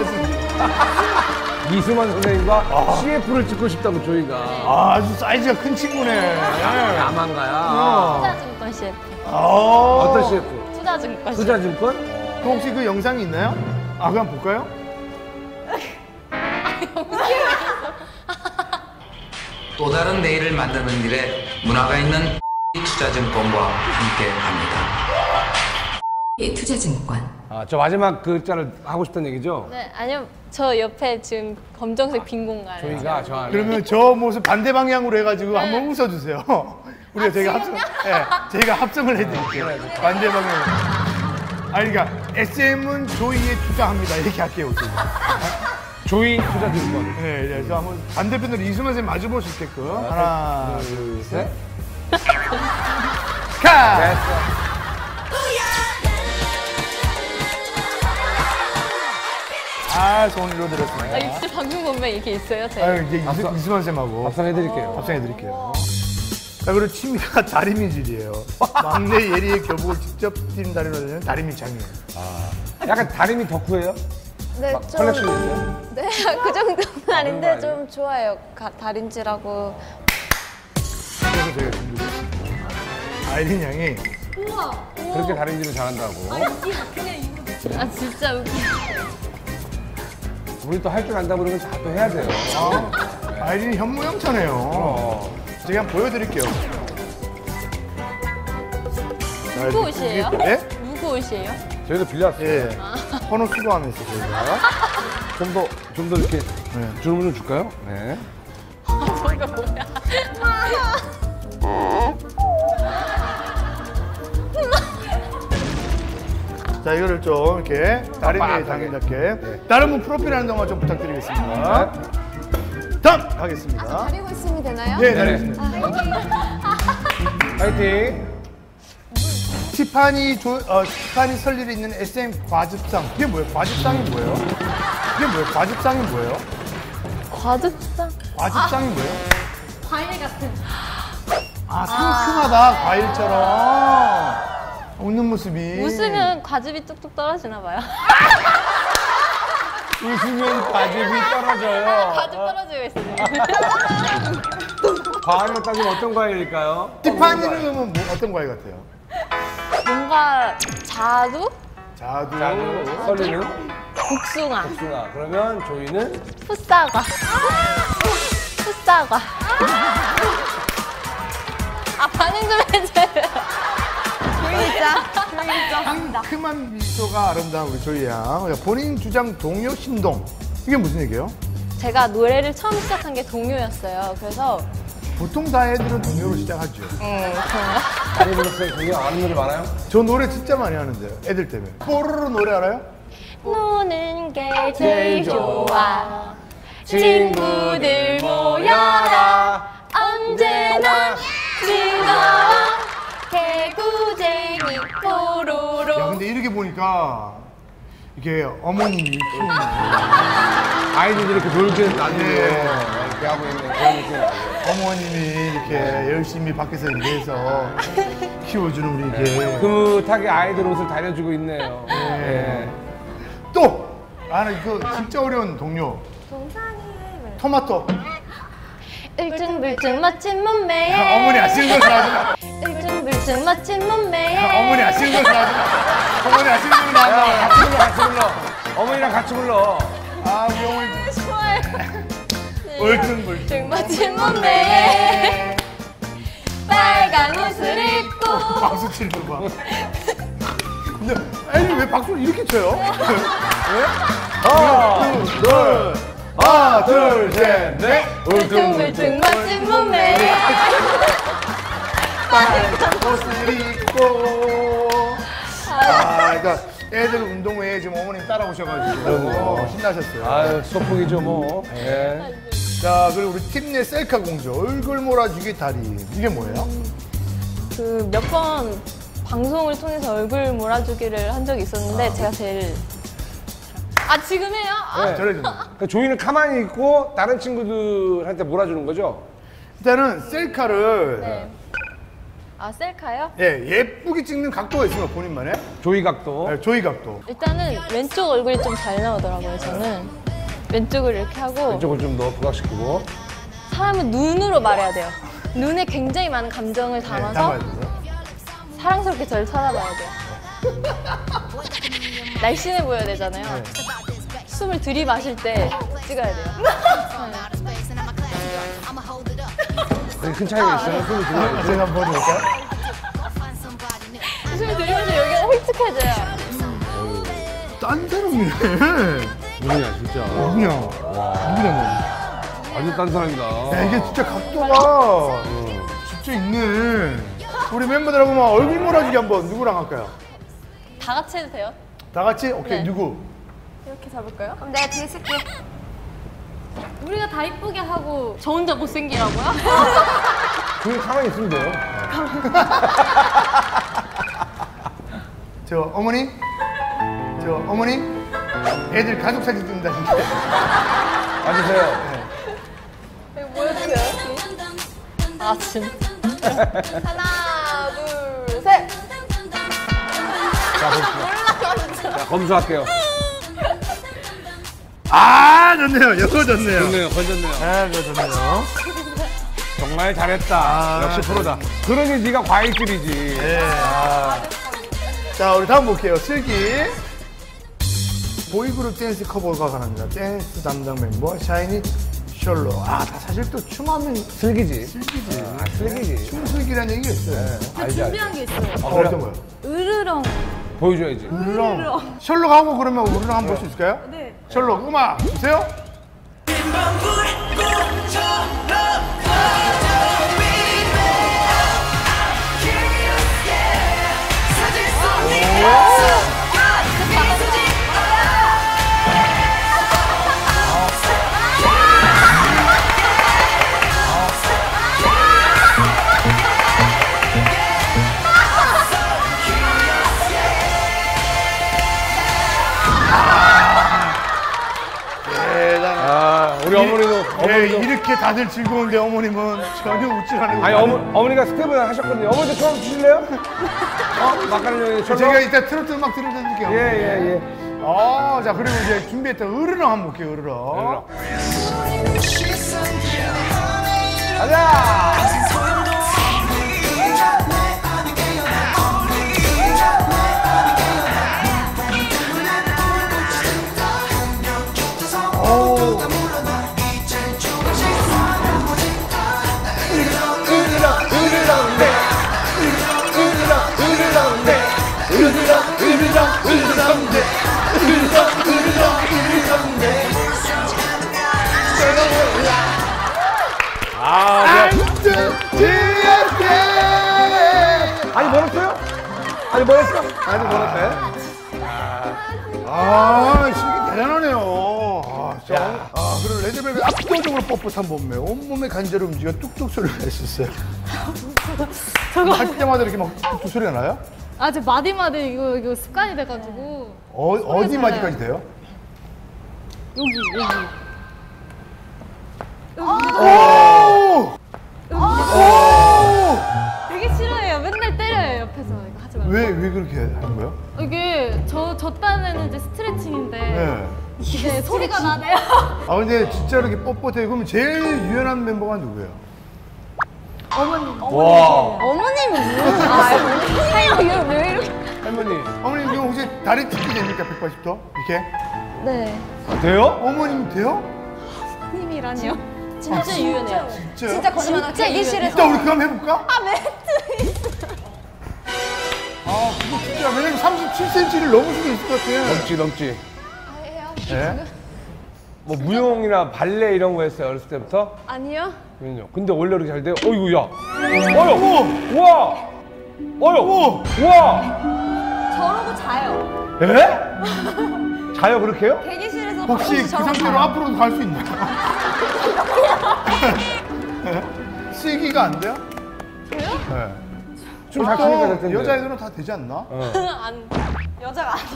[SPEAKER 1] 이수만 선생님과 CF를 찍고 싶다고 저희가.
[SPEAKER 2] 아주 사이즈가 큰 친구네.
[SPEAKER 1] 야만가야.
[SPEAKER 3] 투자증권 CF.
[SPEAKER 1] 어떤 CF?
[SPEAKER 3] 투자증권 CF.
[SPEAKER 1] 투자증권?
[SPEAKER 2] 그 혹시 그 영상이 있나요? 아, 그럼 볼까요?
[SPEAKER 6] 또 다른 내일을 만드는 일에 문화가 있는 투자증권과 함께합니다.
[SPEAKER 7] 투자증권.
[SPEAKER 1] 아, 저 마지막 글자를 하고 싶다는 얘기죠?
[SPEAKER 3] 네, 아니요. 저 옆에 지금 검정색 빈 공간.
[SPEAKER 1] 저희가 저 안에.
[SPEAKER 2] 그러면 저 모습 반대 방향으로 해가지고 한번 웃어주세요. 우리가 저희가 합성, 저희가 합성을 해드릴게요. 반대 방향으로. 아니, 그러니까 SM은 조이에 투자합니다. 이렇게 할게요.
[SPEAKER 1] 조이 투자증권.
[SPEAKER 2] 네, 그래서 한번 반대편으로 이수만 선생님 마주볼 수 있게끔. 하나, 둘, 셋. 카!
[SPEAKER 1] 됐어.
[SPEAKER 2] 아, 좋은 일로 들었습니다.
[SPEAKER 3] 진짜 방송 보면 이렇게 있어요, 제.
[SPEAKER 2] 아유, 이제 이수만 쌤하고
[SPEAKER 1] 합성해드릴게요.
[SPEAKER 2] 합성해드릴게요. 자, 그리고 취미가 다리미질이에요. 막내 예리의 교복을 직접 띠는 다리미는 다리미장이에요.
[SPEAKER 1] 약간 다리미 덕후예요?
[SPEAKER 3] 네,
[SPEAKER 1] 막
[SPEAKER 3] 좀.
[SPEAKER 1] 컬렉션 있어요?
[SPEAKER 3] 네, 그 정도는 아닌데
[SPEAKER 1] 아니에요?
[SPEAKER 3] 좀 좋아요. 다림질하고.
[SPEAKER 2] 그래서 저희가 준비했습니다. 아이린 양이
[SPEAKER 1] 그렇게 다림질을 잘한다고.
[SPEAKER 3] 아, 진짜 웃기.
[SPEAKER 1] 우리 또 할 줄 안다 그러면 다 또 해야 돼요.
[SPEAKER 2] 아이린이 현모양처네요. 제가 한번 보여드릴게요.
[SPEAKER 3] 누구 옷이에요?
[SPEAKER 2] 네?
[SPEAKER 3] 누구 옷이에요?
[SPEAKER 1] 저희도 빌렸어요.
[SPEAKER 2] 예. 번호 수거하면서 저희가.
[SPEAKER 1] 좀 더 이렇게
[SPEAKER 2] 네.
[SPEAKER 1] 주문 좀 줄까요? 네.
[SPEAKER 3] 저거 뭐야?
[SPEAKER 2] 자, 이거를 좀 이렇게 다리미에
[SPEAKER 1] 빡빡하게.
[SPEAKER 2] 당겨잡게. 다른 분 프로필 하는 동안 좀 부탁드리겠습니다. 다음 하겠습니다.
[SPEAKER 3] 다리고 있으면 되나요?
[SPEAKER 2] 네,
[SPEAKER 1] 네.
[SPEAKER 2] 알겠습니다.
[SPEAKER 1] 파이팅.
[SPEAKER 2] 티파니 설립에 있는 SM 과즙상. 그게 뭐예요? 과즙상이 뭐예요? 그게 뭐예요? 과즙상이 뭐예요?
[SPEAKER 3] 과즙상?
[SPEAKER 2] 과즙상이 뭐예요?
[SPEAKER 3] 과일 같은.
[SPEAKER 2] 아, 상큼하다, 과일처럼. 웃는 모습이.
[SPEAKER 3] 웃으면 과즙이 뚝뚝 떨어지나 봐요.
[SPEAKER 1] 웃으면 과즙이 떨어져요.
[SPEAKER 3] 과즙 떨어지고 있어요.
[SPEAKER 1] 과일로 따지면 어떤 과일일까요?
[SPEAKER 2] 티파니는 그러면 뭐, 어떤 과일 같아요?
[SPEAKER 3] 뭔가 자두?
[SPEAKER 2] 자두.
[SPEAKER 1] 자두, 설리는
[SPEAKER 3] 복숭아.
[SPEAKER 1] 복숭아. 그러면 조이는
[SPEAKER 3] 풋사과. 풋사과. 아, 반응 좀 해줘요.
[SPEAKER 2] 상큼한 미소가 아름다운 우리 조이 양. 본인 주장 동요 신동. 이게 무슨 얘기예요?
[SPEAKER 3] 제가 노래를 처음 시작한 게 동요였어요. 그래서
[SPEAKER 2] 보통 다 애들은 동요로 시작하죠.
[SPEAKER 1] 많이 불렀어요. 되게 아는 노래 많아요?
[SPEAKER 2] 저 노래 진짜 많이 하는데요. 애들 때문에. 뽀로로 노래 알아요?
[SPEAKER 3] 노는 게 제일 좋아. 친구들 모여라. 언제나 즐거워. 개구쟁이 뽀로로.
[SPEAKER 2] 야, 근데 이렇게 보니까 이게 어머님이 키우는
[SPEAKER 1] 아이들이 이렇게 놀기는 안 돼요.
[SPEAKER 2] 네.
[SPEAKER 1] 이렇게 하고 있는 그런 느낌이 나요.
[SPEAKER 2] 어머님이 이렇게 열심히 밖에서 일해서 키워주는 우리 이게
[SPEAKER 1] 흐뭇하게 아이들 옷을 다려주고 있네요. 네.
[SPEAKER 2] 또 나는 그 진짜 어려운 동료 토마토.
[SPEAKER 3] 울퉁불퉁 멋진 몸매에
[SPEAKER 2] 어머니 아시는 걸 하지 마.
[SPEAKER 3] 울퉁불퉁 멋진 몸매에
[SPEAKER 2] 어머니 아시는 걸 하지 마. 어머니 아시는 걸 하지 마.
[SPEAKER 1] 같이 불러, 같이 불러. 어머니랑 같이 불러.
[SPEAKER 2] 아, 우리 어머니
[SPEAKER 3] 좋아요.
[SPEAKER 2] 울퉁불퉁
[SPEAKER 3] 멋진 몸매에 빨간 옷을 입고
[SPEAKER 2] 박수 치는 거 봐. 근데 아니 왜 박수를 이렇게 쳐요? 하나, 둘, 셋, 넷.
[SPEAKER 3] 울퉁불퉁 멋진 몸매에
[SPEAKER 2] 빨간 옷을 입고. 아, 그러니까 애들 운동 후에 지금 어머님 따라오셔가지고 신나셨어요.
[SPEAKER 1] 아유, 소풍이죠, 뭐. 예.
[SPEAKER 2] 자, 그리고 우리 팀 내 셀카 공주 얼굴 몰아주기 달인. 이게 뭐예요?
[SPEAKER 7] 그 몇 번 방송을 통해서 얼굴 몰아주기를 한 적이 있었는데 제가 제일 지금 해요?
[SPEAKER 1] 네.
[SPEAKER 2] 저래주는.
[SPEAKER 1] 그러니까 조이는 가만히 있고 다른 친구들한테 몰아주는 거죠?
[SPEAKER 2] 일단은 셀카를
[SPEAKER 7] 네. 셀카요?
[SPEAKER 2] 예쁘게 찍는 각도가 있으면 본인만의
[SPEAKER 1] 조이 각도.
[SPEAKER 2] 조이 각도.
[SPEAKER 7] 일단은 왼쪽 얼굴이 좀 잘 나오더라고요. 저는 왼쪽을 이렇게 하고
[SPEAKER 1] 왼쪽을 좀 더 부각시키고.
[SPEAKER 7] 사람은 눈으로 말해야 돼요. 눈에 굉장히 많은 감정을 담아서
[SPEAKER 2] 담아야 돼요.
[SPEAKER 7] 사랑스럽게 저를 쳐다봐야 돼요. 날씬해 보여야 되잖아요. 숨을 들이마실 때 찍어야 돼요.
[SPEAKER 1] 큰 차이가 있어요. 숨이 들어요.
[SPEAKER 2] 제가 한번 볼까요?
[SPEAKER 7] 숨을 들이마시면 여기가 홀쭉해져요.
[SPEAKER 2] 딴 사람이네.
[SPEAKER 1] 누구냐, 진짜.
[SPEAKER 2] 누구냐? 누구냐?
[SPEAKER 1] 완전 딴 사람이다.
[SPEAKER 2] 야, 이게 진짜 각도가 진짜 있네. 우리 멤버들 한번 얼굴 몰아주기 한번 누구랑 할까요?
[SPEAKER 7] 다 같이 해도 돼요?
[SPEAKER 2] 다 같이? 오케이,
[SPEAKER 7] 네.
[SPEAKER 2] 누구?
[SPEAKER 7] 이렇게 잡을까요?
[SPEAKER 3] 그럼 내가 뒤에 쓸게.
[SPEAKER 7] 우리가 다 이쁘게 하고 저 혼자 못생기라고요?
[SPEAKER 1] 조이 가만히 있으면 돼요.
[SPEAKER 2] 저 어머니? 애들 가족 사진 찍는다는데.
[SPEAKER 1] 와주세요.
[SPEAKER 7] 진짜.
[SPEAKER 3] 하나, 둘, 셋.
[SPEAKER 1] 자, 봅시다. 자, 검수할게요.
[SPEAKER 2] 좋네요. 이거 좋네요.
[SPEAKER 1] 좋네요, 건졌네요.
[SPEAKER 2] 이거 좋네요.
[SPEAKER 1] 정말 잘했다. 역시 프로다. 그러니 네가 과일줄이지.
[SPEAKER 2] 자, 우리 다음 볼게요. 슬기. 보이그룹 댄스 커버가 가능합니다. 댄스 담당 멤버 샤이니 셜로. 다 사실 또 춤하면
[SPEAKER 1] 슬기지.
[SPEAKER 2] 슬기지.
[SPEAKER 1] 슬기지.
[SPEAKER 2] 춤슬기라는 얘기가 있어요.
[SPEAKER 1] 알지, 알지.
[SPEAKER 7] 준비한 게 있어요.
[SPEAKER 2] 어떤 거요?
[SPEAKER 7] 으르렁.
[SPEAKER 1] 보여줘야지.
[SPEAKER 2] 으르렁. 셜록 하고 그러면 으르렁 한번 볼 수 있을까요?
[SPEAKER 7] 네.
[SPEAKER 2] 셜록 음악 주세요.
[SPEAKER 1] 우리 어머니도.
[SPEAKER 2] 이렇게 다들 즐거운데 어머님은 전혀 웃질 않고.
[SPEAKER 1] 아니, 어머니가 스텝을 하셨거든요. 어머니도 처음 주실래요? 마카로니 철로?
[SPEAKER 2] 제가 이따 트로트 음악 들려드릴게요.
[SPEAKER 1] 예.
[SPEAKER 2] 자, 그리고 이제 준비했던 으르렁 한번 볼게요, 으르렁.
[SPEAKER 1] 가자! 아니, 멀었어요? 아니, 멀었어?
[SPEAKER 2] 아주 멀었대. 신기 대단하네요. 그리고 레드벨벳 압도적으로 뻣뻣한 몸매, 온몸의 관절 움직여 뚝뚝 소리가 냈었어요. 할 때마다 이렇게 막 뚝뚝 소리가 나요?
[SPEAKER 7] 저 마디마디 이거 습관이 돼가지고.
[SPEAKER 2] 어디
[SPEAKER 7] 소리가
[SPEAKER 2] 마디까지 돼요?
[SPEAKER 7] 여기. 되게 싫어해요. 맨날 때려요, 옆에서. 이거 하지 말고.
[SPEAKER 2] 왜 그렇게 하는 거예요?
[SPEAKER 7] 이게 저 딴에는 이제 스트레칭인데
[SPEAKER 2] 네.
[SPEAKER 7] 이게 소리가 나네요.
[SPEAKER 2] 근데 진짜로 이렇게 뻣뻣해. 그러면 제일 유연한 멤버가 누구예요?
[SPEAKER 1] 와.
[SPEAKER 3] 어머님이 뭐야? 왜 이렇게?
[SPEAKER 1] 할머니.
[SPEAKER 2] 어머님 지금 혹시 다리 찢기 됩니까? 180도? 이렇게?
[SPEAKER 7] 네.
[SPEAKER 1] 돼요?
[SPEAKER 2] 어머님 돼요?
[SPEAKER 7] 힘이라뇨? 진짜 유연해요.
[SPEAKER 2] 진짜요?
[SPEAKER 3] 진짜 거짓말 대기실에서.
[SPEAKER 2] 이따 우리 그거 한번 해볼까?
[SPEAKER 3] 매트.
[SPEAKER 2] 그거 진짜 왜냐면 37cm를 넘을 수도 있을 것 같아요.
[SPEAKER 1] 넘지.
[SPEAKER 3] 해요?
[SPEAKER 2] 네?
[SPEAKER 1] 뭐 무용이나 발레 이런 거 했어요, 어렸을 때부터?
[SPEAKER 3] 아니요.
[SPEAKER 1] 그럼요. 근데 원래 그렇게 잘 돼요? 어이구, 야. 어여! 우와! 어여! 우와!
[SPEAKER 4] 저러고 자요.
[SPEAKER 1] 에? 자요 그렇게요?
[SPEAKER 4] 대기실에서
[SPEAKER 2] 혹시 그
[SPEAKER 4] 저러고
[SPEAKER 2] 상태로
[SPEAKER 4] 자요.
[SPEAKER 2] 앞으로도 갈 수 있나요? 쓰기가 안 돼요?
[SPEAKER 1] 춤잘 추니까 될
[SPEAKER 2] 보통
[SPEAKER 1] 텐데.
[SPEAKER 2] 여자애들은 다 되지 않나?
[SPEAKER 7] 안, 여자가 아니.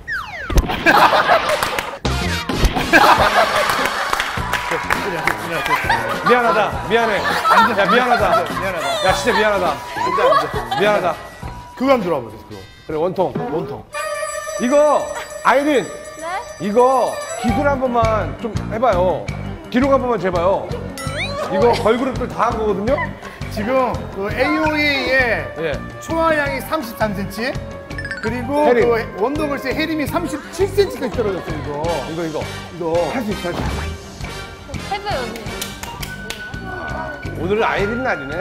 [SPEAKER 1] 미안하다. 미안해. 야 미안하다.
[SPEAKER 2] 미안하다.
[SPEAKER 1] 야 진짜 미안하다. 미안하다.
[SPEAKER 2] 그거 한번 들어봐 보세요. 그거.
[SPEAKER 1] 그래 원통.
[SPEAKER 2] 원통.
[SPEAKER 1] 이거 아이린.
[SPEAKER 3] 네?
[SPEAKER 1] 이거 기술 한 번만 좀 해봐요. 기록 한 번만 재봐요. 이거 걸그룹들 다 한 거거든요.
[SPEAKER 2] 지금 그 AOA의
[SPEAKER 1] 예.
[SPEAKER 2] 초아양이 33cm 그리고
[SPEAKER 1] 혜림.
[SPEAKER 2] 그 원더걸스의 혜림이 37cm까지 떨어졌어 이거. 이거 할 수 있어. 할 수 있어.
[SPEAKER 7] 해봐요, 언니.
[SPEAKER 1] 오늘은 아이린 날이네.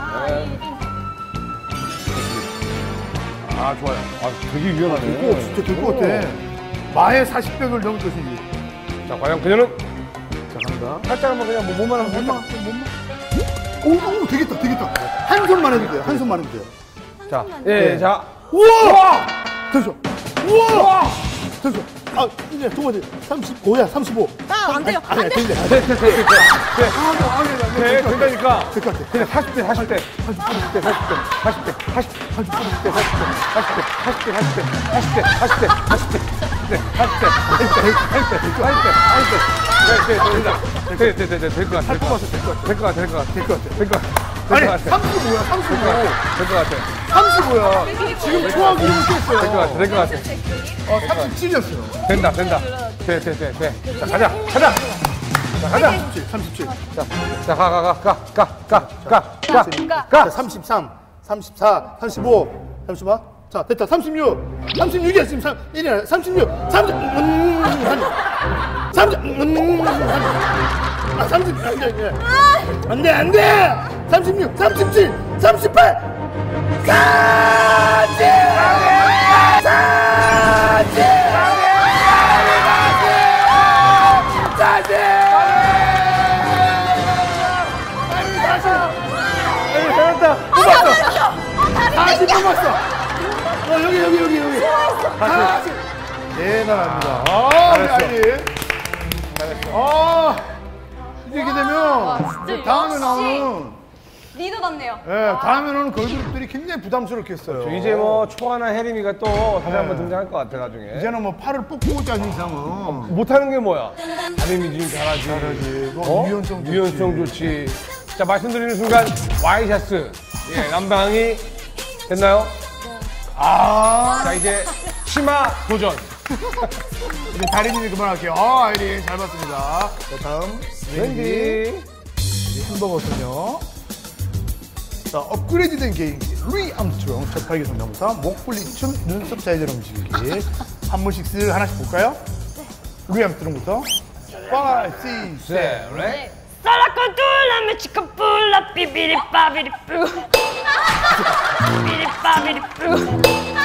[SPEAKER 1] 아 좋아요. 아 되게 유연하네.
[SPEAKER 2] 오, 진짜 될 것 같아. 마의 40백을 넘을 것이니.
[SPEAKER 1] 자 과연 그녀는
[SPEAKER 2] 자, 갑니다.
[SPEAKER 1] 살짝 한번 그냥 뭐 몸만 한번 살짝.
[SPEAKER 2] 오, 되겠다, 되겠다. 한 손만 해도 돼요. 한 손만 해도 돼요.
[SPEAKER 1] 자, 예, 자.
[SPEAKER 2] 우와! 됐어. 우와! 됐어. 아, 이제 두 번째. 35야, 35.
[SPEAKER 7] 안 돼요.
[SPEAKER 2] 아니야, 된대.
[SPEAKER 1] 돼,
[SPEAKER 2] 된다니까. 될 것 같아.
[SPEAKER 1] 그냥 40대, 40대. 40대, 40대. 40대, 40대. 40대, 40대. 40대, 40대. 40대,
[SPEAKER 2] 아니, 35야, 35야. 지금 초하고 이렇게 했어요. 37이었어요.
[SPEAKER 1] 된다. 돼. 자, 가자. 자, 가자.
[SPEAKER 2] 37.
[SPEAKER 1] 자, 가.
[SPEAKER 2] 자, 33, 34, 35, 35. 자, 됐다. 36. 36이야, 지금 1이야. 36. 30. 아, 30. 안 돼. 안 돼. 36, 37, 38. 40. 40 뽑았어. 여기. 40. 대단합니다. 잘했어. 이렇게 되면 다음에 나오는
[SPEAKER 4] 리더답네요.
[SPEAKER 2] 다음에 나오는 걸그룹들이 굉장히 부담스럽겠어요.
[SPEAKER 1] 이제 뭐 초아나 혜림이가 또 다시 한번 등장할 것 같아 나중에.
[SPEAKER 2] 이제는 뭐 팔을 뽑고 자는 이상은
[SPEAKER 1] 못하는 게 뭐야? 혜림이 지금 잘하지. 유연성 좋지. 자 말씀드리는 순간 와이셔츠. 예, 남방이 됐나요? 자 이제 치마 도전.
[SPEAKER 2] 이제 다리님이 그만할게요. 아이린 잘 봤습니다. 자, 다음
[SPEAKER 1] wendy.
[SPEAKER 2] 햄버거는요. 자, 업그레이드된 개인기 루이 암스트롱 접하기 성대모사 목풀리춤 눈썹 사이즈로 움직이기 한 번씩 쓱 하나씩 볼까요? 루이 암스트롱부터 5, 6, 7
[SPEAKER 1] 네.
[SPEAKER 7] 살라콘둘라메 치카뿔라 삐비리빠비리뿌 삐리빠비리뿌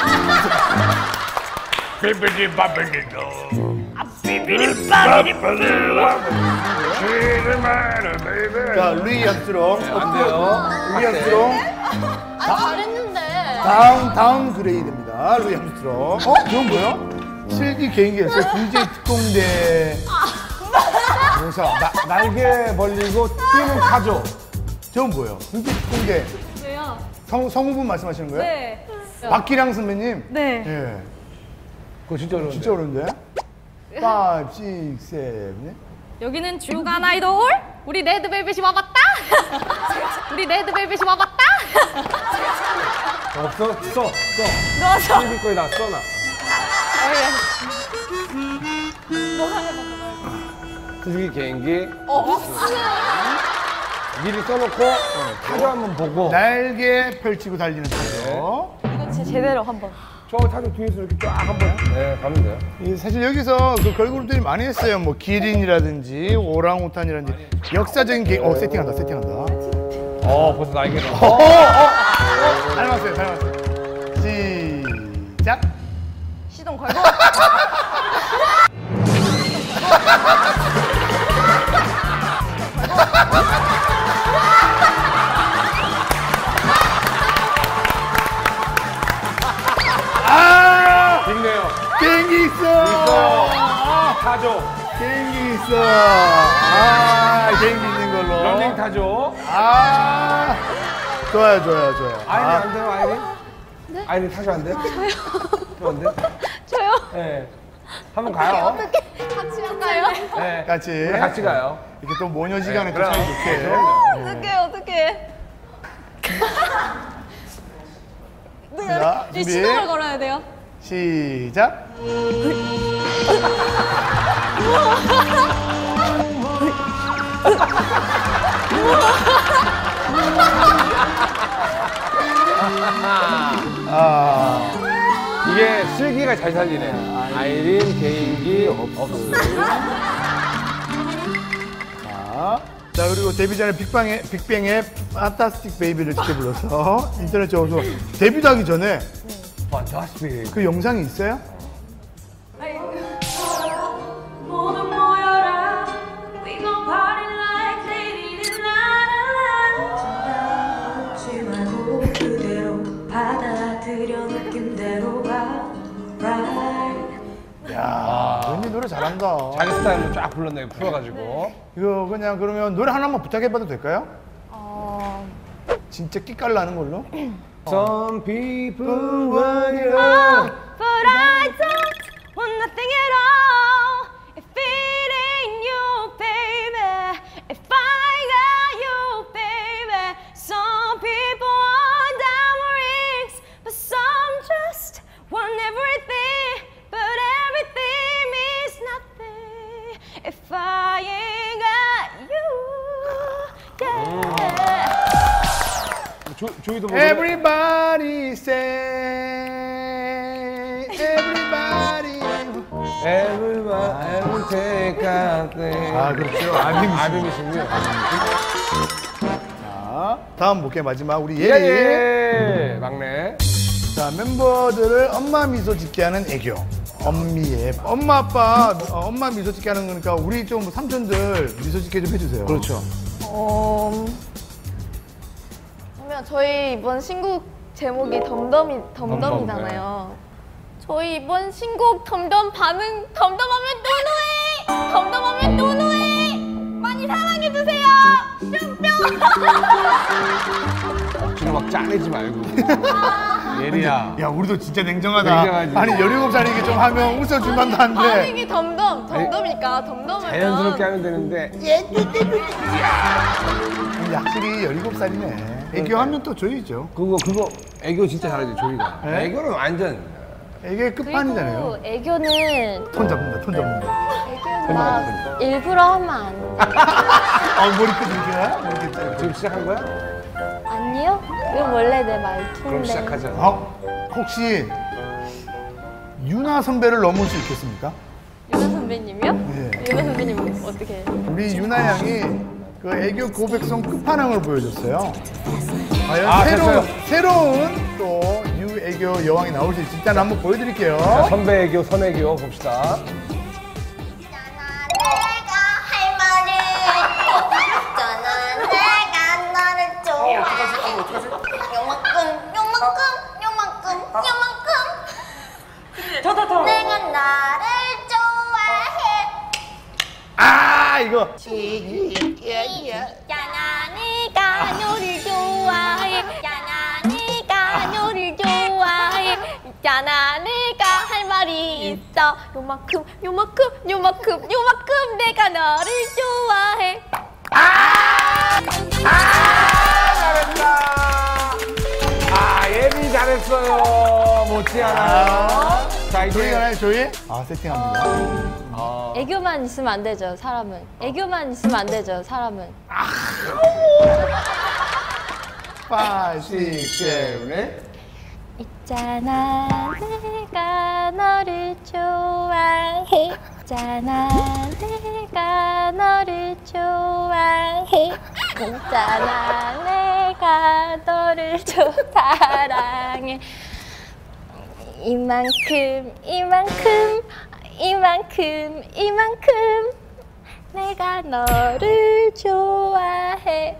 [SPEAKER 2] 자, 루이 암스트롱
[SPEAKER 1] 안 돼요.
[SPEAKER 2] 루이 암스트롱
[SPEAKER 3] 잘했는데.
[SPEAKER 2] 다운 그레이드입니다. 루이 암스트롱 이건 뭐야? 7기 개인기였어요. DJ 특공대 용사
[SPEAKER 1] 날개 벌리고 뛰는 타조.
[SPEAKER 2] 저건 뭐예요? DJ 특공대
[SPEAKER 7] 왜요?
[SPEAKER 2] 성우분 말씀하시는 거예요?
[SPEAKER 7] 네.
[SPEAKER 2] 박기량 선배님?
[SPEAKER 7] 네.
[SPEAKER 2] 예.
[SPEAKER 1] 그거 진짜 어려운데.
[SPEAKER 2] 진짜 어려운데? 5, 6, 7
[SPEAKER 7] 여기는 주간 아이돌. 우리 레드벨벳이 와봤다. 우리 레드벨벳이 와봤다.
[SPEAKER 1] 없어? 써.
[SPEAKER 7] 넣어서.
[SPEAKER 1] TV 거에다 써놔. 수직이 개인기. 미리 써놓고 타조 한번 보고.
[SPEAKER 2] 날개 펼치고 달리는 타죠.
[SPEAKER 7] 이거 진짜 제대로 한번.
[SPEAKER 1] 저 타조 뒤에서 이렇게 쫙 한번. 네, 가면 돼요.
[SPEAKER 2] 사실 여기서 그 걸그룹들이 많이 했어요. 뭐 기린이라든지 오랑우탄이라든지 역사적인 세팅한다.
[SPEAKER 1] 벌써 날개가.
[SPEAKER 2] 닮았어요. 시작.
[SPEAKER 7] 시동 걸고.
[SPEAKER 2] 아! 개인기 있어.
[SPEAKER 1] 타조.
[SPEAKER 2] 개인기 있어. 개인기 있는 걸로.
[SPEAKER 1] 런닝 타조.
[SPEAKER 2] 좋아요, 좋아요, 좋아요.
[SPEAKER 1] 아이린 안 돼요, 아이린? 네? 아이린 타조 안 돼? 저요? 안 돼?
[SPEAKER 7] 저요?
[SPEAKER 1] 네. 한번 가요.
[SPEAKER 7] 같이 갈까요?
[SPEAKER 1] 네.
[SPEAKER 2] 같이.
[SPEAKER 1] 우리 같이 가요.
[SPEAKER 2] 이렇게 또 모녀 시간에 또
[SPEAKER 1] 그럼.
[SPEAKER 2] 사이 좋게.
[SPEAKER 7] 어떡해, 어떡해.
[SPEAKER 2] 자,
[SPEAKER 7] 이
[SPEAKER 2] 준비.
[SPEAKER 7] 신호를 걸어야 돼요.
[SPEAKER 2] 시작.
[SPEAKER 1] 이게 슬기가 잘 살리네. 아이린 개인기 없음.
[SPEAKER 2] 자, 그리고 데뷔 전에 빅뱅의 판타스틱 베이비를 직접 불러서 인터넷 적어서 데뷔도 하기 전에
[SPEAKER 1] 판타스틱.
[SPEAKER 2] 그 영상이 있어요?
[SPEAKER 5] 모두 모여라 We gon' party like ladies night 지 말고 그대로 받아들여 느낌대로 가 Right
[SPEAKER 2] 야, 왠지 노래 잘한다.
[SPEAKER 1] 자기 스타일로 쫙 불렀네, 풀어가지고.
[SPEAKER 2] 이거 그냥 그러면 노래 하나만 부탁해봐도 될까요? 진짜 끼깔 나는 걸로?
[SPEAKER 1] Some people want it all.
[SPEAKER 4] But I don't want nothing at all. If it ain't you, baby. If I got you, baby. Some people want diamond rings, but some just want everything. But everything means nothing if I ain't got you. Yeah.
[SPEAKER 1] 조이도 모르네.
[SPEAKER 2] Everybody say, everybody.
[SPEAKER 1] Everybody take a thing.
[SPEAKER 2] 그렇죠.
[SPEAKER 1] 아빔이시군요.
[SPEAKER 2] 자, 다음 볼게요. 마지막 우리 예리.
[SPEAKER 1] 예, 막내.
[SPEAKER 2] 자, 멤버들을 엄마 미소 짓게 하는 애교. 엄미애. 엄마, 아빠, 엄마 미소 짓게 하는 거니까 우리 좀 삼촌들 미소 짓게 좀 해주세요.
[SPEAKER 1] 그렇죠.
[SPEAKER 7] 그러면 저희 이번 신곡 제목이 덤덤이잖아요. 저희 이번 신곡 덤덤 반응 덤덤하면 또 노래! 덤덤하면 또 노래! 많이 사랑해주세요! 뿅뿅!
[SPEAKER 1] 억지로 막 짜내지 말고. 예리야.
[SPEAKER 2] 야, 우리도 진짜 냉정하다.
[SPEAKER 1] 냉정하지.
[SPEAKER 2] 아니, 17살이게 좀 하면 웃어줄 만도 한데.
[SPEAKER 7] 반응이 덤덤이니까 덤덤하면
[SPEAKER 1] 자연스럽게 하면 되는데.
[SPEAKER 2] 확실히 17살이네. 애교하면 또 조이죠.
[SPEAKER 1] 그거 애교 진짜 잘하지, 조이가.
[SPEAKER 2] 네?
[SPEAKER 1] 애교는 완전.
[SPEAKER 2] 애교의 끝판이잖아요.
[SPEAKER 7] 그리고 애교는
[SPEAKER 2] 톤 잡는다, 톤 잡는다.
[SPEAKER 7] 애교는 막 일부러 하면 안 돼.
[SPEAKER 2] 머리끝 이렇게 해? 머리끝 짧게.
[SPEAKER 1] 지금 시작한 거야?
[SPEAKER 7] 아니요? 이건 원래 내 말투인데.
[SPEAKER 1] 그럼 시작하자.
[SPEAKER 2] 혹시 유나 선배를 넘을 수 있겠습니까?
[SPEAKER 7] 유나 선배님이요?
[SPEAKER 2] 네.
[SPEAKER 7] 유나 선배님 어떻게?
[SPEAKER 2] 우리 유나 양이 그 애교 고백송 끝판왕을 보여줬어요. 과연
[SPEAKER 1] 됐어요.
[SPEAKER 2] 새로운 또 유애교 여왕이 나올 수 있을지 일단 한번 보여드릴게요.
[SPEAKER 1] 자, 선배 애교, 선 애교 봅시다.
[SPEAKER 5] 내가 할 말을 있잖아 내가 너를 좋아해 요만큼 내가 나를 좋아해
[SPEAKER 2] 이거
[SPEAKER 5] 야나 네가 너를 좋아해 야나 네가 너를 좋아해
[SPEAKER 7] 있잖아 내가 할 말이 있어 요만큼 내가 너를 좋아해.
[SPEAKER 1] 잘했다. 예비 잘했어요. 못지않아요. 자,
[SPEAKER 2] 조이
[SPEAKER 1] 이제.
[SPEAKER 2] 가나요, 조이? 세팅합니다.
[SPEAKER 7] 애교만 있으면 안 되죠 사람은. 애교만 있으면 안 되죠 사람은.
[SPEAKER 2] 5, 6, 7, 8.
[SPEAKER 7] 있잖아 내가 너를 좋아해. 있잖아 내가 너를 좋아해. 있잖아 내가 너를 사랑해. 이만큼 내가 너를 좋아해.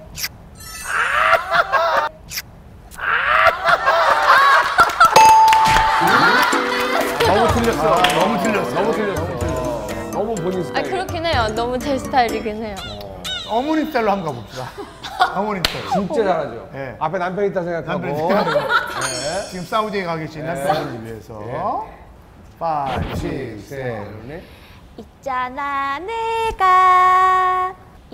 [SPEAKER 2] 너무 틀렸어. 너무
[SPEAKER 7] 너무 제 스타일이긴 해요.
[SPEAKER 2] 어머니 스타일로 한번 가봅시다. 어머니 스타일.
[SPEAKER 1] 진짜 잘하죠.
[SPEAKER 2] 네.
[SPEAKER 1] 앞에 남편이 있다 생각하고.
[SPEAKER 2] 남편이
[SPEAKER 1] 네.
[SPEAKER 2] 지금 사우디에 가 계신 남편을 위해서. 5, 6, 7, 8.
[SPEAKER 3] 있잖아 내가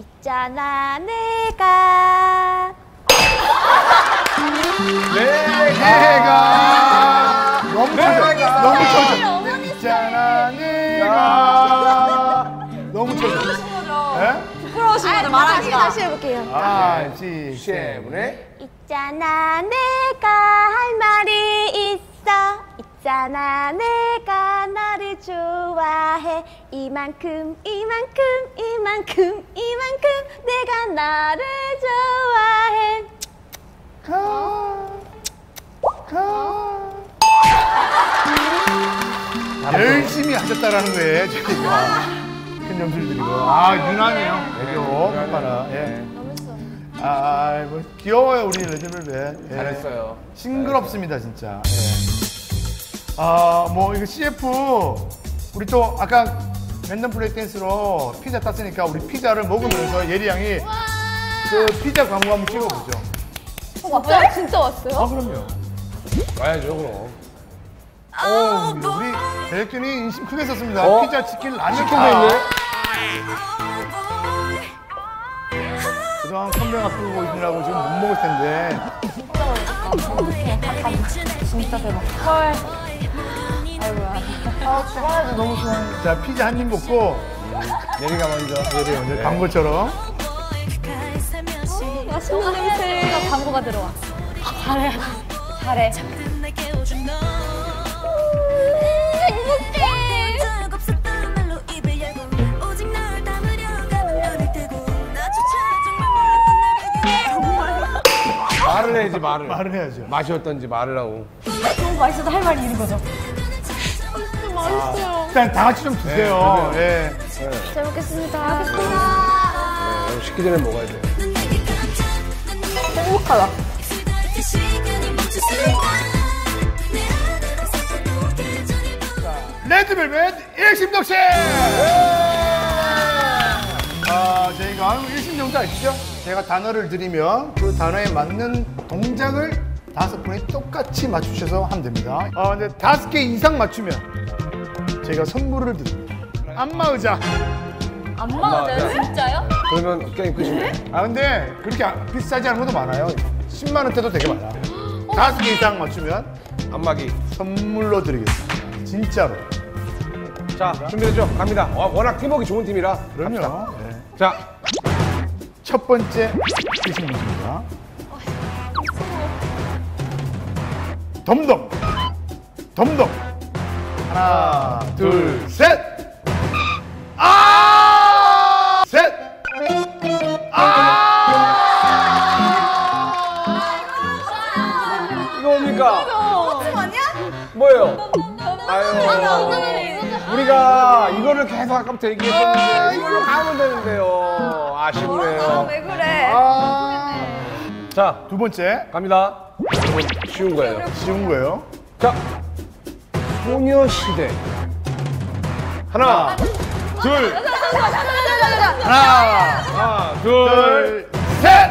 [SPEAKER 2] 내가 너무 쳐져. 너무 쳐져. 있잖아 내가 너무 쳐져.
[SPEAKER 7] 부끄러우신 거죠, 말하기가.
[SPEAKER 3] 다시 해볼게요.
[SPEAKER 2] 5, 6, 7,
[SPEAKER 1] 7분에
[SPEAKER 3] 있잖아 내가 할 말이 있어. 있잖아 내가 나를 좋아해. 이만큼 내가 나를 좋아해.
[SPEAKER 2] 열심히 하셨다라는 거예요, 저희가. 큰 점수를 드리고. 아, 유난해요. 애교, 오빠라. 예. 뭐, 귀여워요, 우리 레드벨벳. 예.
[SPEAKER 1] 잘했어요.
[SPEAKER 2] 싱그럽습니다, 진짜. 예. 뭐, 이거 CF, 우리 또 아까 랜덤 플레이 댄스로 피자 땄으니까 우리 피자를 먹으면서 예리 양이 그 피자 광고 한번 찍어보죠.
[SPEAKER 7] 왔어요? 진짜 왔어요?
[SPEAKER 2] 아, 그럼요.
[SPEAKER 1] 와야죠, 그럼.
[SPEAKER 2] 우리 제작진이 인심 크게 썼습니다. 피자, 치킨, 라면
[SPEAKER 1] 치킨도 있네.
[SPEAKER 2] 그동안 컴백 앞두고 있느라고 지금 못 먹을 텐데.
[SPEAKER 7] 진짜 대박. 헐. 아이고야. 주방에도 너무 좋아요.
[SPEAKER 2] 자, 피자 한 입 먹고,
[SPEAKER 1] 예리가 먼저.
[SPEAKER 2] 예리 먼저 광고처럼.
[SPEAKER 7] 맛있는 냄새가 광고가 들어와. 잘해. 잘해.
[SPEAKER 1] 말을 해야지, 말을.
[SPEAKER 2] 말을 해야죠.
[SPEAKER 1] 맛이 어떤지 말을 하고.
[SPEAKER 7] 너무 맛있어도 할 말이 있는 거죠.
[SPEAKER 2] 일단 다 같이 좀 드세요. 예.
[SPEAKER 3] 잘 먹겠습니다.
[SPEAKER 1] 네, 식기 전에 먹어야 돼요.
[SPEAKER 7] 행복하다.
[SPEAKER 2] 레드벨벳 일심동체! 저희가 일심동체 아시죠? 제가 단어를 드리면 그 단어에 맞는 동작을 5분이 똑같이 맞추셔서 하면 됩니다. 근데 5개 이상 맞추면 저희가 선물을 드립니다. 안마의자.
[SPEAKER 7] 안마의자요? 진짜요?
[SPEAKER 1] 그러면 게임 끝이네.
[SPEAKER 2] 근데 그렇게 비싸지 않은 것도 많아요. 10만 원대도 되게 많아. 5개 이상 맞추면
[SPEAKER 1] 안마기.
[SPEAKER 2] 선물로 드리겠습니다. 진짜로.
[SPEAKER 1] 자, 준비됐죠? 갑니다. 워낙 팀워크 좋은 팀이라.
[SPEAKER 2] 그럼요.
[SPEAKER 1] 갑시다.
[SPEAKER 2] 네.
[SPEAKER 1] 자,
[SPEAKER 2] 첫 번째 일심동체입니다. 덤덤. 덤덤. 하나, 둘, 셋. 셋.
[SPEAKER 1] 이거 뭡니까? 뭐예요? 아유, 우리가 이거를 계속 아까부터 얘기했었는데 이걸로 가면 되는데요. 아쉽네요.
[SPEAKER 3] 왜 그래?
[SPEAKER 1] 자,
[SPEAKER 2] 두 번째.
[SPEAKER 1] 갑니다. 여러분, 쉬운 거예요.
[SPEAKER 2] 쉬운 거예요.
[SPEAKER 1] 자, 소녀시대. 하나, 둘,
[SPEAKER 2] 하나,
[SPEAKER 1] 둘,
[SPEAKER 2] 둘, 셋.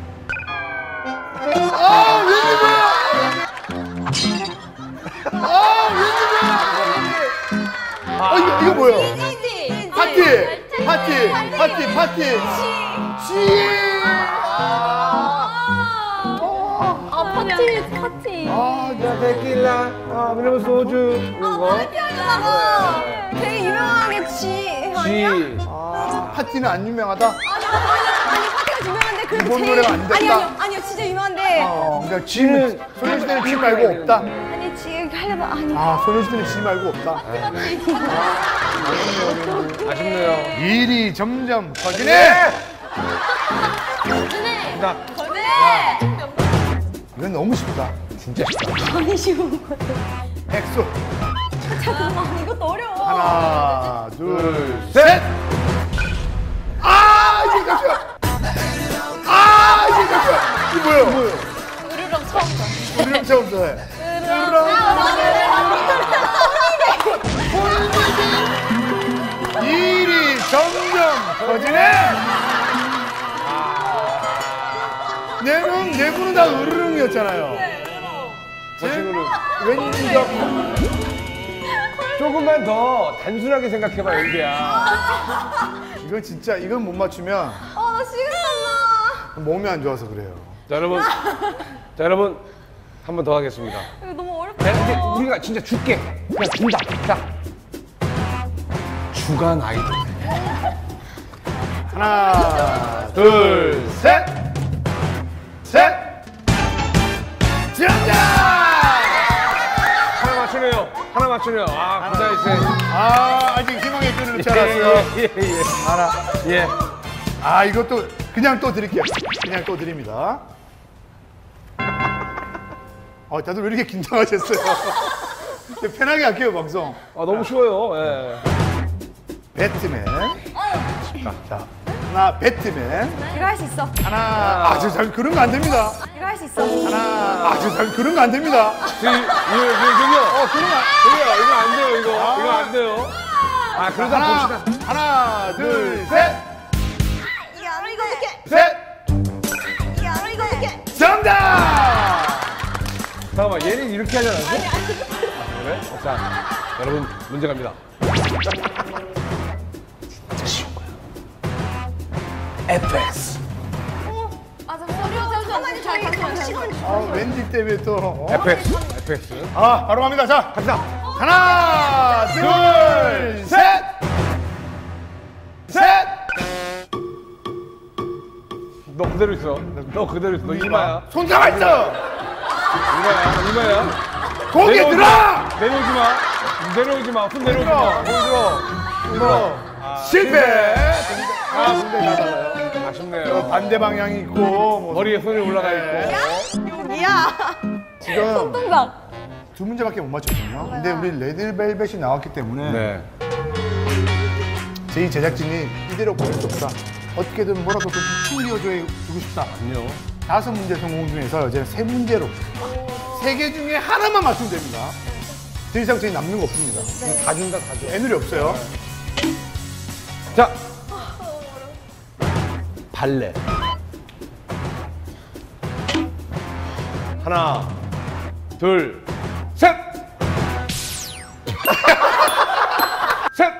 [SPEAKER 2] 웬일이야? 이거 뭐예요? 파티.
[SPEAKER 7] 파티.
[SPEAKER 1] 야, 데킬라, 이러면 소주, 이거.
[SPEAKER 3] 되게 유명하게 지.
[SPEAKER 1] G.
[SPEAKER 2] 파티는 안 유명하다?
[SPEAKER 3] 아니 파티가 유명한데 그래도
[SPEAKER 2] 일본 노래가 안 됐다?
[SPEAKER 3] 아니요 진짜 유명한데.
[SPEAKER 2] 그러니까 G는 소녀시대는 G 말고 없다?
[SPEAKER 3] 아니 지 하려다 아니.
[SPEAKER 2] 소녀시대는 G 말고 없다?
[SPEAKER 1] 아쉽네요.
[SPEAKER 2] 일이 점점 커지네!
[SPEAKER 1] 자,
[SPEAKER 2] 이건 너무 쉽다.
[SPEAKER 1] 진짜 쉽다.
[SPEAKER 7] 많이 쉬운 거.
[SPEAKER 2] 엑소.
[SPEAKER 7] 이것도 어려워.
[SPEAKER 2] 하나, 둘,
[SPEAKER 1] 셋!
[SPEAKER 2] 셋! 이게 잠시만! 이게 잠시만! 이게 뭐예요?
[SPEAKER 7] 으르렁 처음 봐.
[SPEAKER 2] 우리랑 처음 해. 일이 점점 거지네. 네 분은 다 으르릉이었잖아요.
[SPEAKER 1] 저 친구는
[SPEAKER 2] 왠지가
[SPEAKER 1] 조금만 더 단순하게 생각해봐, 연기야.
[SPEAKER 2] 이건 진짜 이건 못 맞추면
[SPEAKER 3] 나 식은땀
[SPEAKER 2] 몸이 안 좋아서 그래요.
[SPEAKER 1] 자, 여러분 한 번 더 하겠습니다.
[SPEAKER 7] 이거 너무 어렵다.
[SPEAKER 1] 자, 이제 우리가 진짜 줄게. 그냥 준다. 자, 주간 아이돌.
[SPEAKER 2] 하나, 둘, 셋. 정답!
[SPEAKER 1] 하나 맞추네요. 아, 구사일생.
[SPEAKER 2] 아직 희망의 끈을 놓지 않았어요.
[SPEAKER 1] 예.
[SPEAKER 2] 하나.
[SPEAKER 1] 예.
[SPEAKER 2] 이것도 그냥 또 드릴게요. 그냥 또 드립니다. 다들 왜 이렇게 긴장하셨어요? 편하게 할게요, 방송.
[SPEAKER 1] 너무 쉬워요. 예.
[SPEAKER 2] 배트맨. 자, 하나, 배트맨.
[SPEAKER 7] 이거 할 수 있어.
[SPEAKER 2] 하나, 잘 그런 거 안 됩니다.
[SPEAKER 7] 이거 할 수 있어.
[SPEAKER 2] 하나, 잘 그런 거 안 됩니다.
[SPEAKER 1] 저기요. 이거 안 돼요, 이거 안 돼요. 그러다 봅시다.
[SPEAKER 2] 하나, 둘, 셋.
[SPEAKER 3] 이게 알아 이거 어떻게?
[SPEAKER 2] 셋.
[SPEAKER 3] 이게 알아 이거 어떻게?
[SPEAKER 2] 정답!
[SPEAKER 1] 잠깐만, 얘는 이렇게 하지 않았어? 그래? 자, 여러분, 문제 갑니다. 진짜 쉬운 거야. FS.
[SPEAKER 3] 잠깐만요.
[SPEAKER 2] 왠지 때문에 또.
[SPEAKER 1] FX.
[SPEAKER 2] 바로 갑니다. 자,
[SPEAKER 1] 갑시다.
[SPEAKER 2] 하나, 둘, 셋.
[SPEAKER 1] 너 그대로 있어. 너 이마야.
[SPEAKER 2] 손 잡아 있어.
[SPEAKER 1] 이마야.
[SPEAKER 2] 고개 들어.
[SPEAKER 1] 내려오지 마. 손 내려오지 마.
[SPEAKER 2] 들어. 실패.
[SPEAKER 1] 문제 나가요. 아쉽네요.
[SPEAKER 2] 반대 방향이 있고 뭐.
[SPEAKER 1] 머리에 손이 올라가 있고.
[SPEAKER 3] 여기야.
[SPEAKER 2] 지금
[SPEAKER 7] 동작.
[SPEAKER 2] 두 문제밖에 못 맞췄거든요. 근데 우리 레드벨벳이 나왔기 때문에
[SPEAKER 1] 네.
[SPEAKER 2] 저희 제작진이 이대로 보낼 수 없다. 어떻게든 뭐라도 좀 챙겨줘 주고 싶다.
[SPEAKER 1] 아니요.
[SPEAKER 2] 5문제 성공 중에서 이제 3문제로 3개 중에 하나만 맞추면 됩니다. 더 이상 저희 남는 거 없습니다.
[SPEAKER 1] 다 준다.
[SPEAKER 2] 애늘이 없어요.
[SPEAKER 1] 자. 발레. 하나, 둘, 셋. 셋.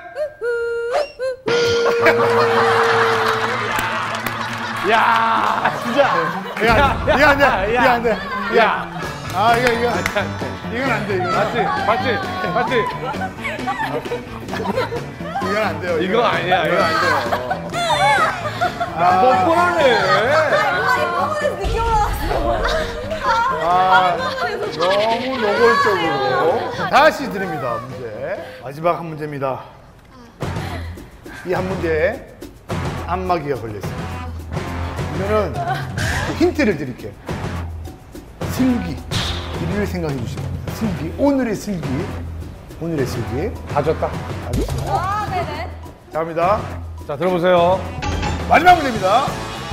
[SPEAKER 1] 야, 진짜.
[SPEAKER 2] 이거 안 돼. 이거 안 돼.
[SPEAKER 1] 야.
[SPEAKER 2] 이건 안 돼.
[SPEAKER 1] 맞지?
[SPEAKER 2] 이건 안 돼요.
[SPEAKER 1] 이거 아니야. 이거 안 돼요. 뻔뻔하네.
[SPEAKER 2] 너무 노골적으로. 다시 드립니다, 문제. 마지막 한 문제입니다. 이 한 문제에 안마기가 걸려있습니다. 이거는 힌트를 드릴게요. 슬기. 이를 생각해 주시면 됩니다. 슬기. 오늘의 슬기.
[SPEAKER 1] 다 줬다.
[SPEAKER 2] 알겠어요.
[SPEAKER 7] 네네.
[SPEAKER 2] 자, 갑니다.
[SPEAKER 1] 자, 들어보세요.
[SPEAKER 2] 마지막 문제입니다.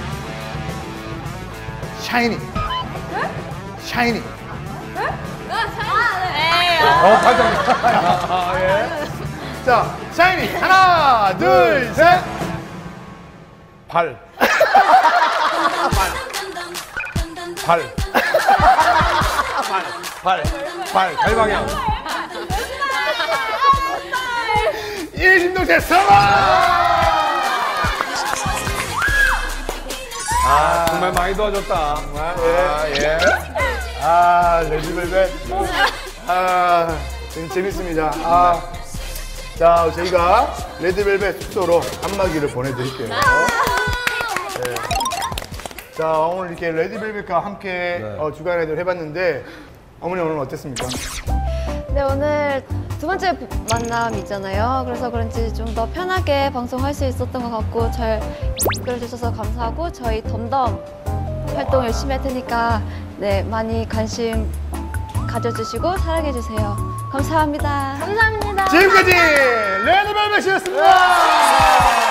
[SPEAKER 2] 샤이니. 샤이니.
[SPEAKER 1] 반장. 예.
[SPEAKER 2] 자, 샤이니. 하나, 둘, 셋.
[SPEAKER 1] 발. 발방향.
[SPEAKER 2] 일심동체 성공!
[SPEAKER 1] 정말 많이 도와줬다. 예.
[SPEAKER 2] 레드벨벳. 재밌습니다. 자, 저희가 레드벨벳 숙소로 안마기를 보내드릴게요. 네. 자, 오늘 이렇게 레드벨벳과 함께 주간 아이돌 해봤는데, 어머니 오늘 어땠습니까?
[SPEAKER 3] 네, 오늘 두 번째 만남이잖아요. 그래서 그런지 좀 더 편하게 방송할 수 있었던 것 같고 잘 이끌어주셔서 감사하고 저희 덤덤 활동 열심히 할 테니까 네, 많이 관심 가져주시고 사랑해주세요. 감사합니다.
[SPEAKER 7] 감사합니다.
[SPEAKER 2] 지금까지 레드벨벳이었습니다.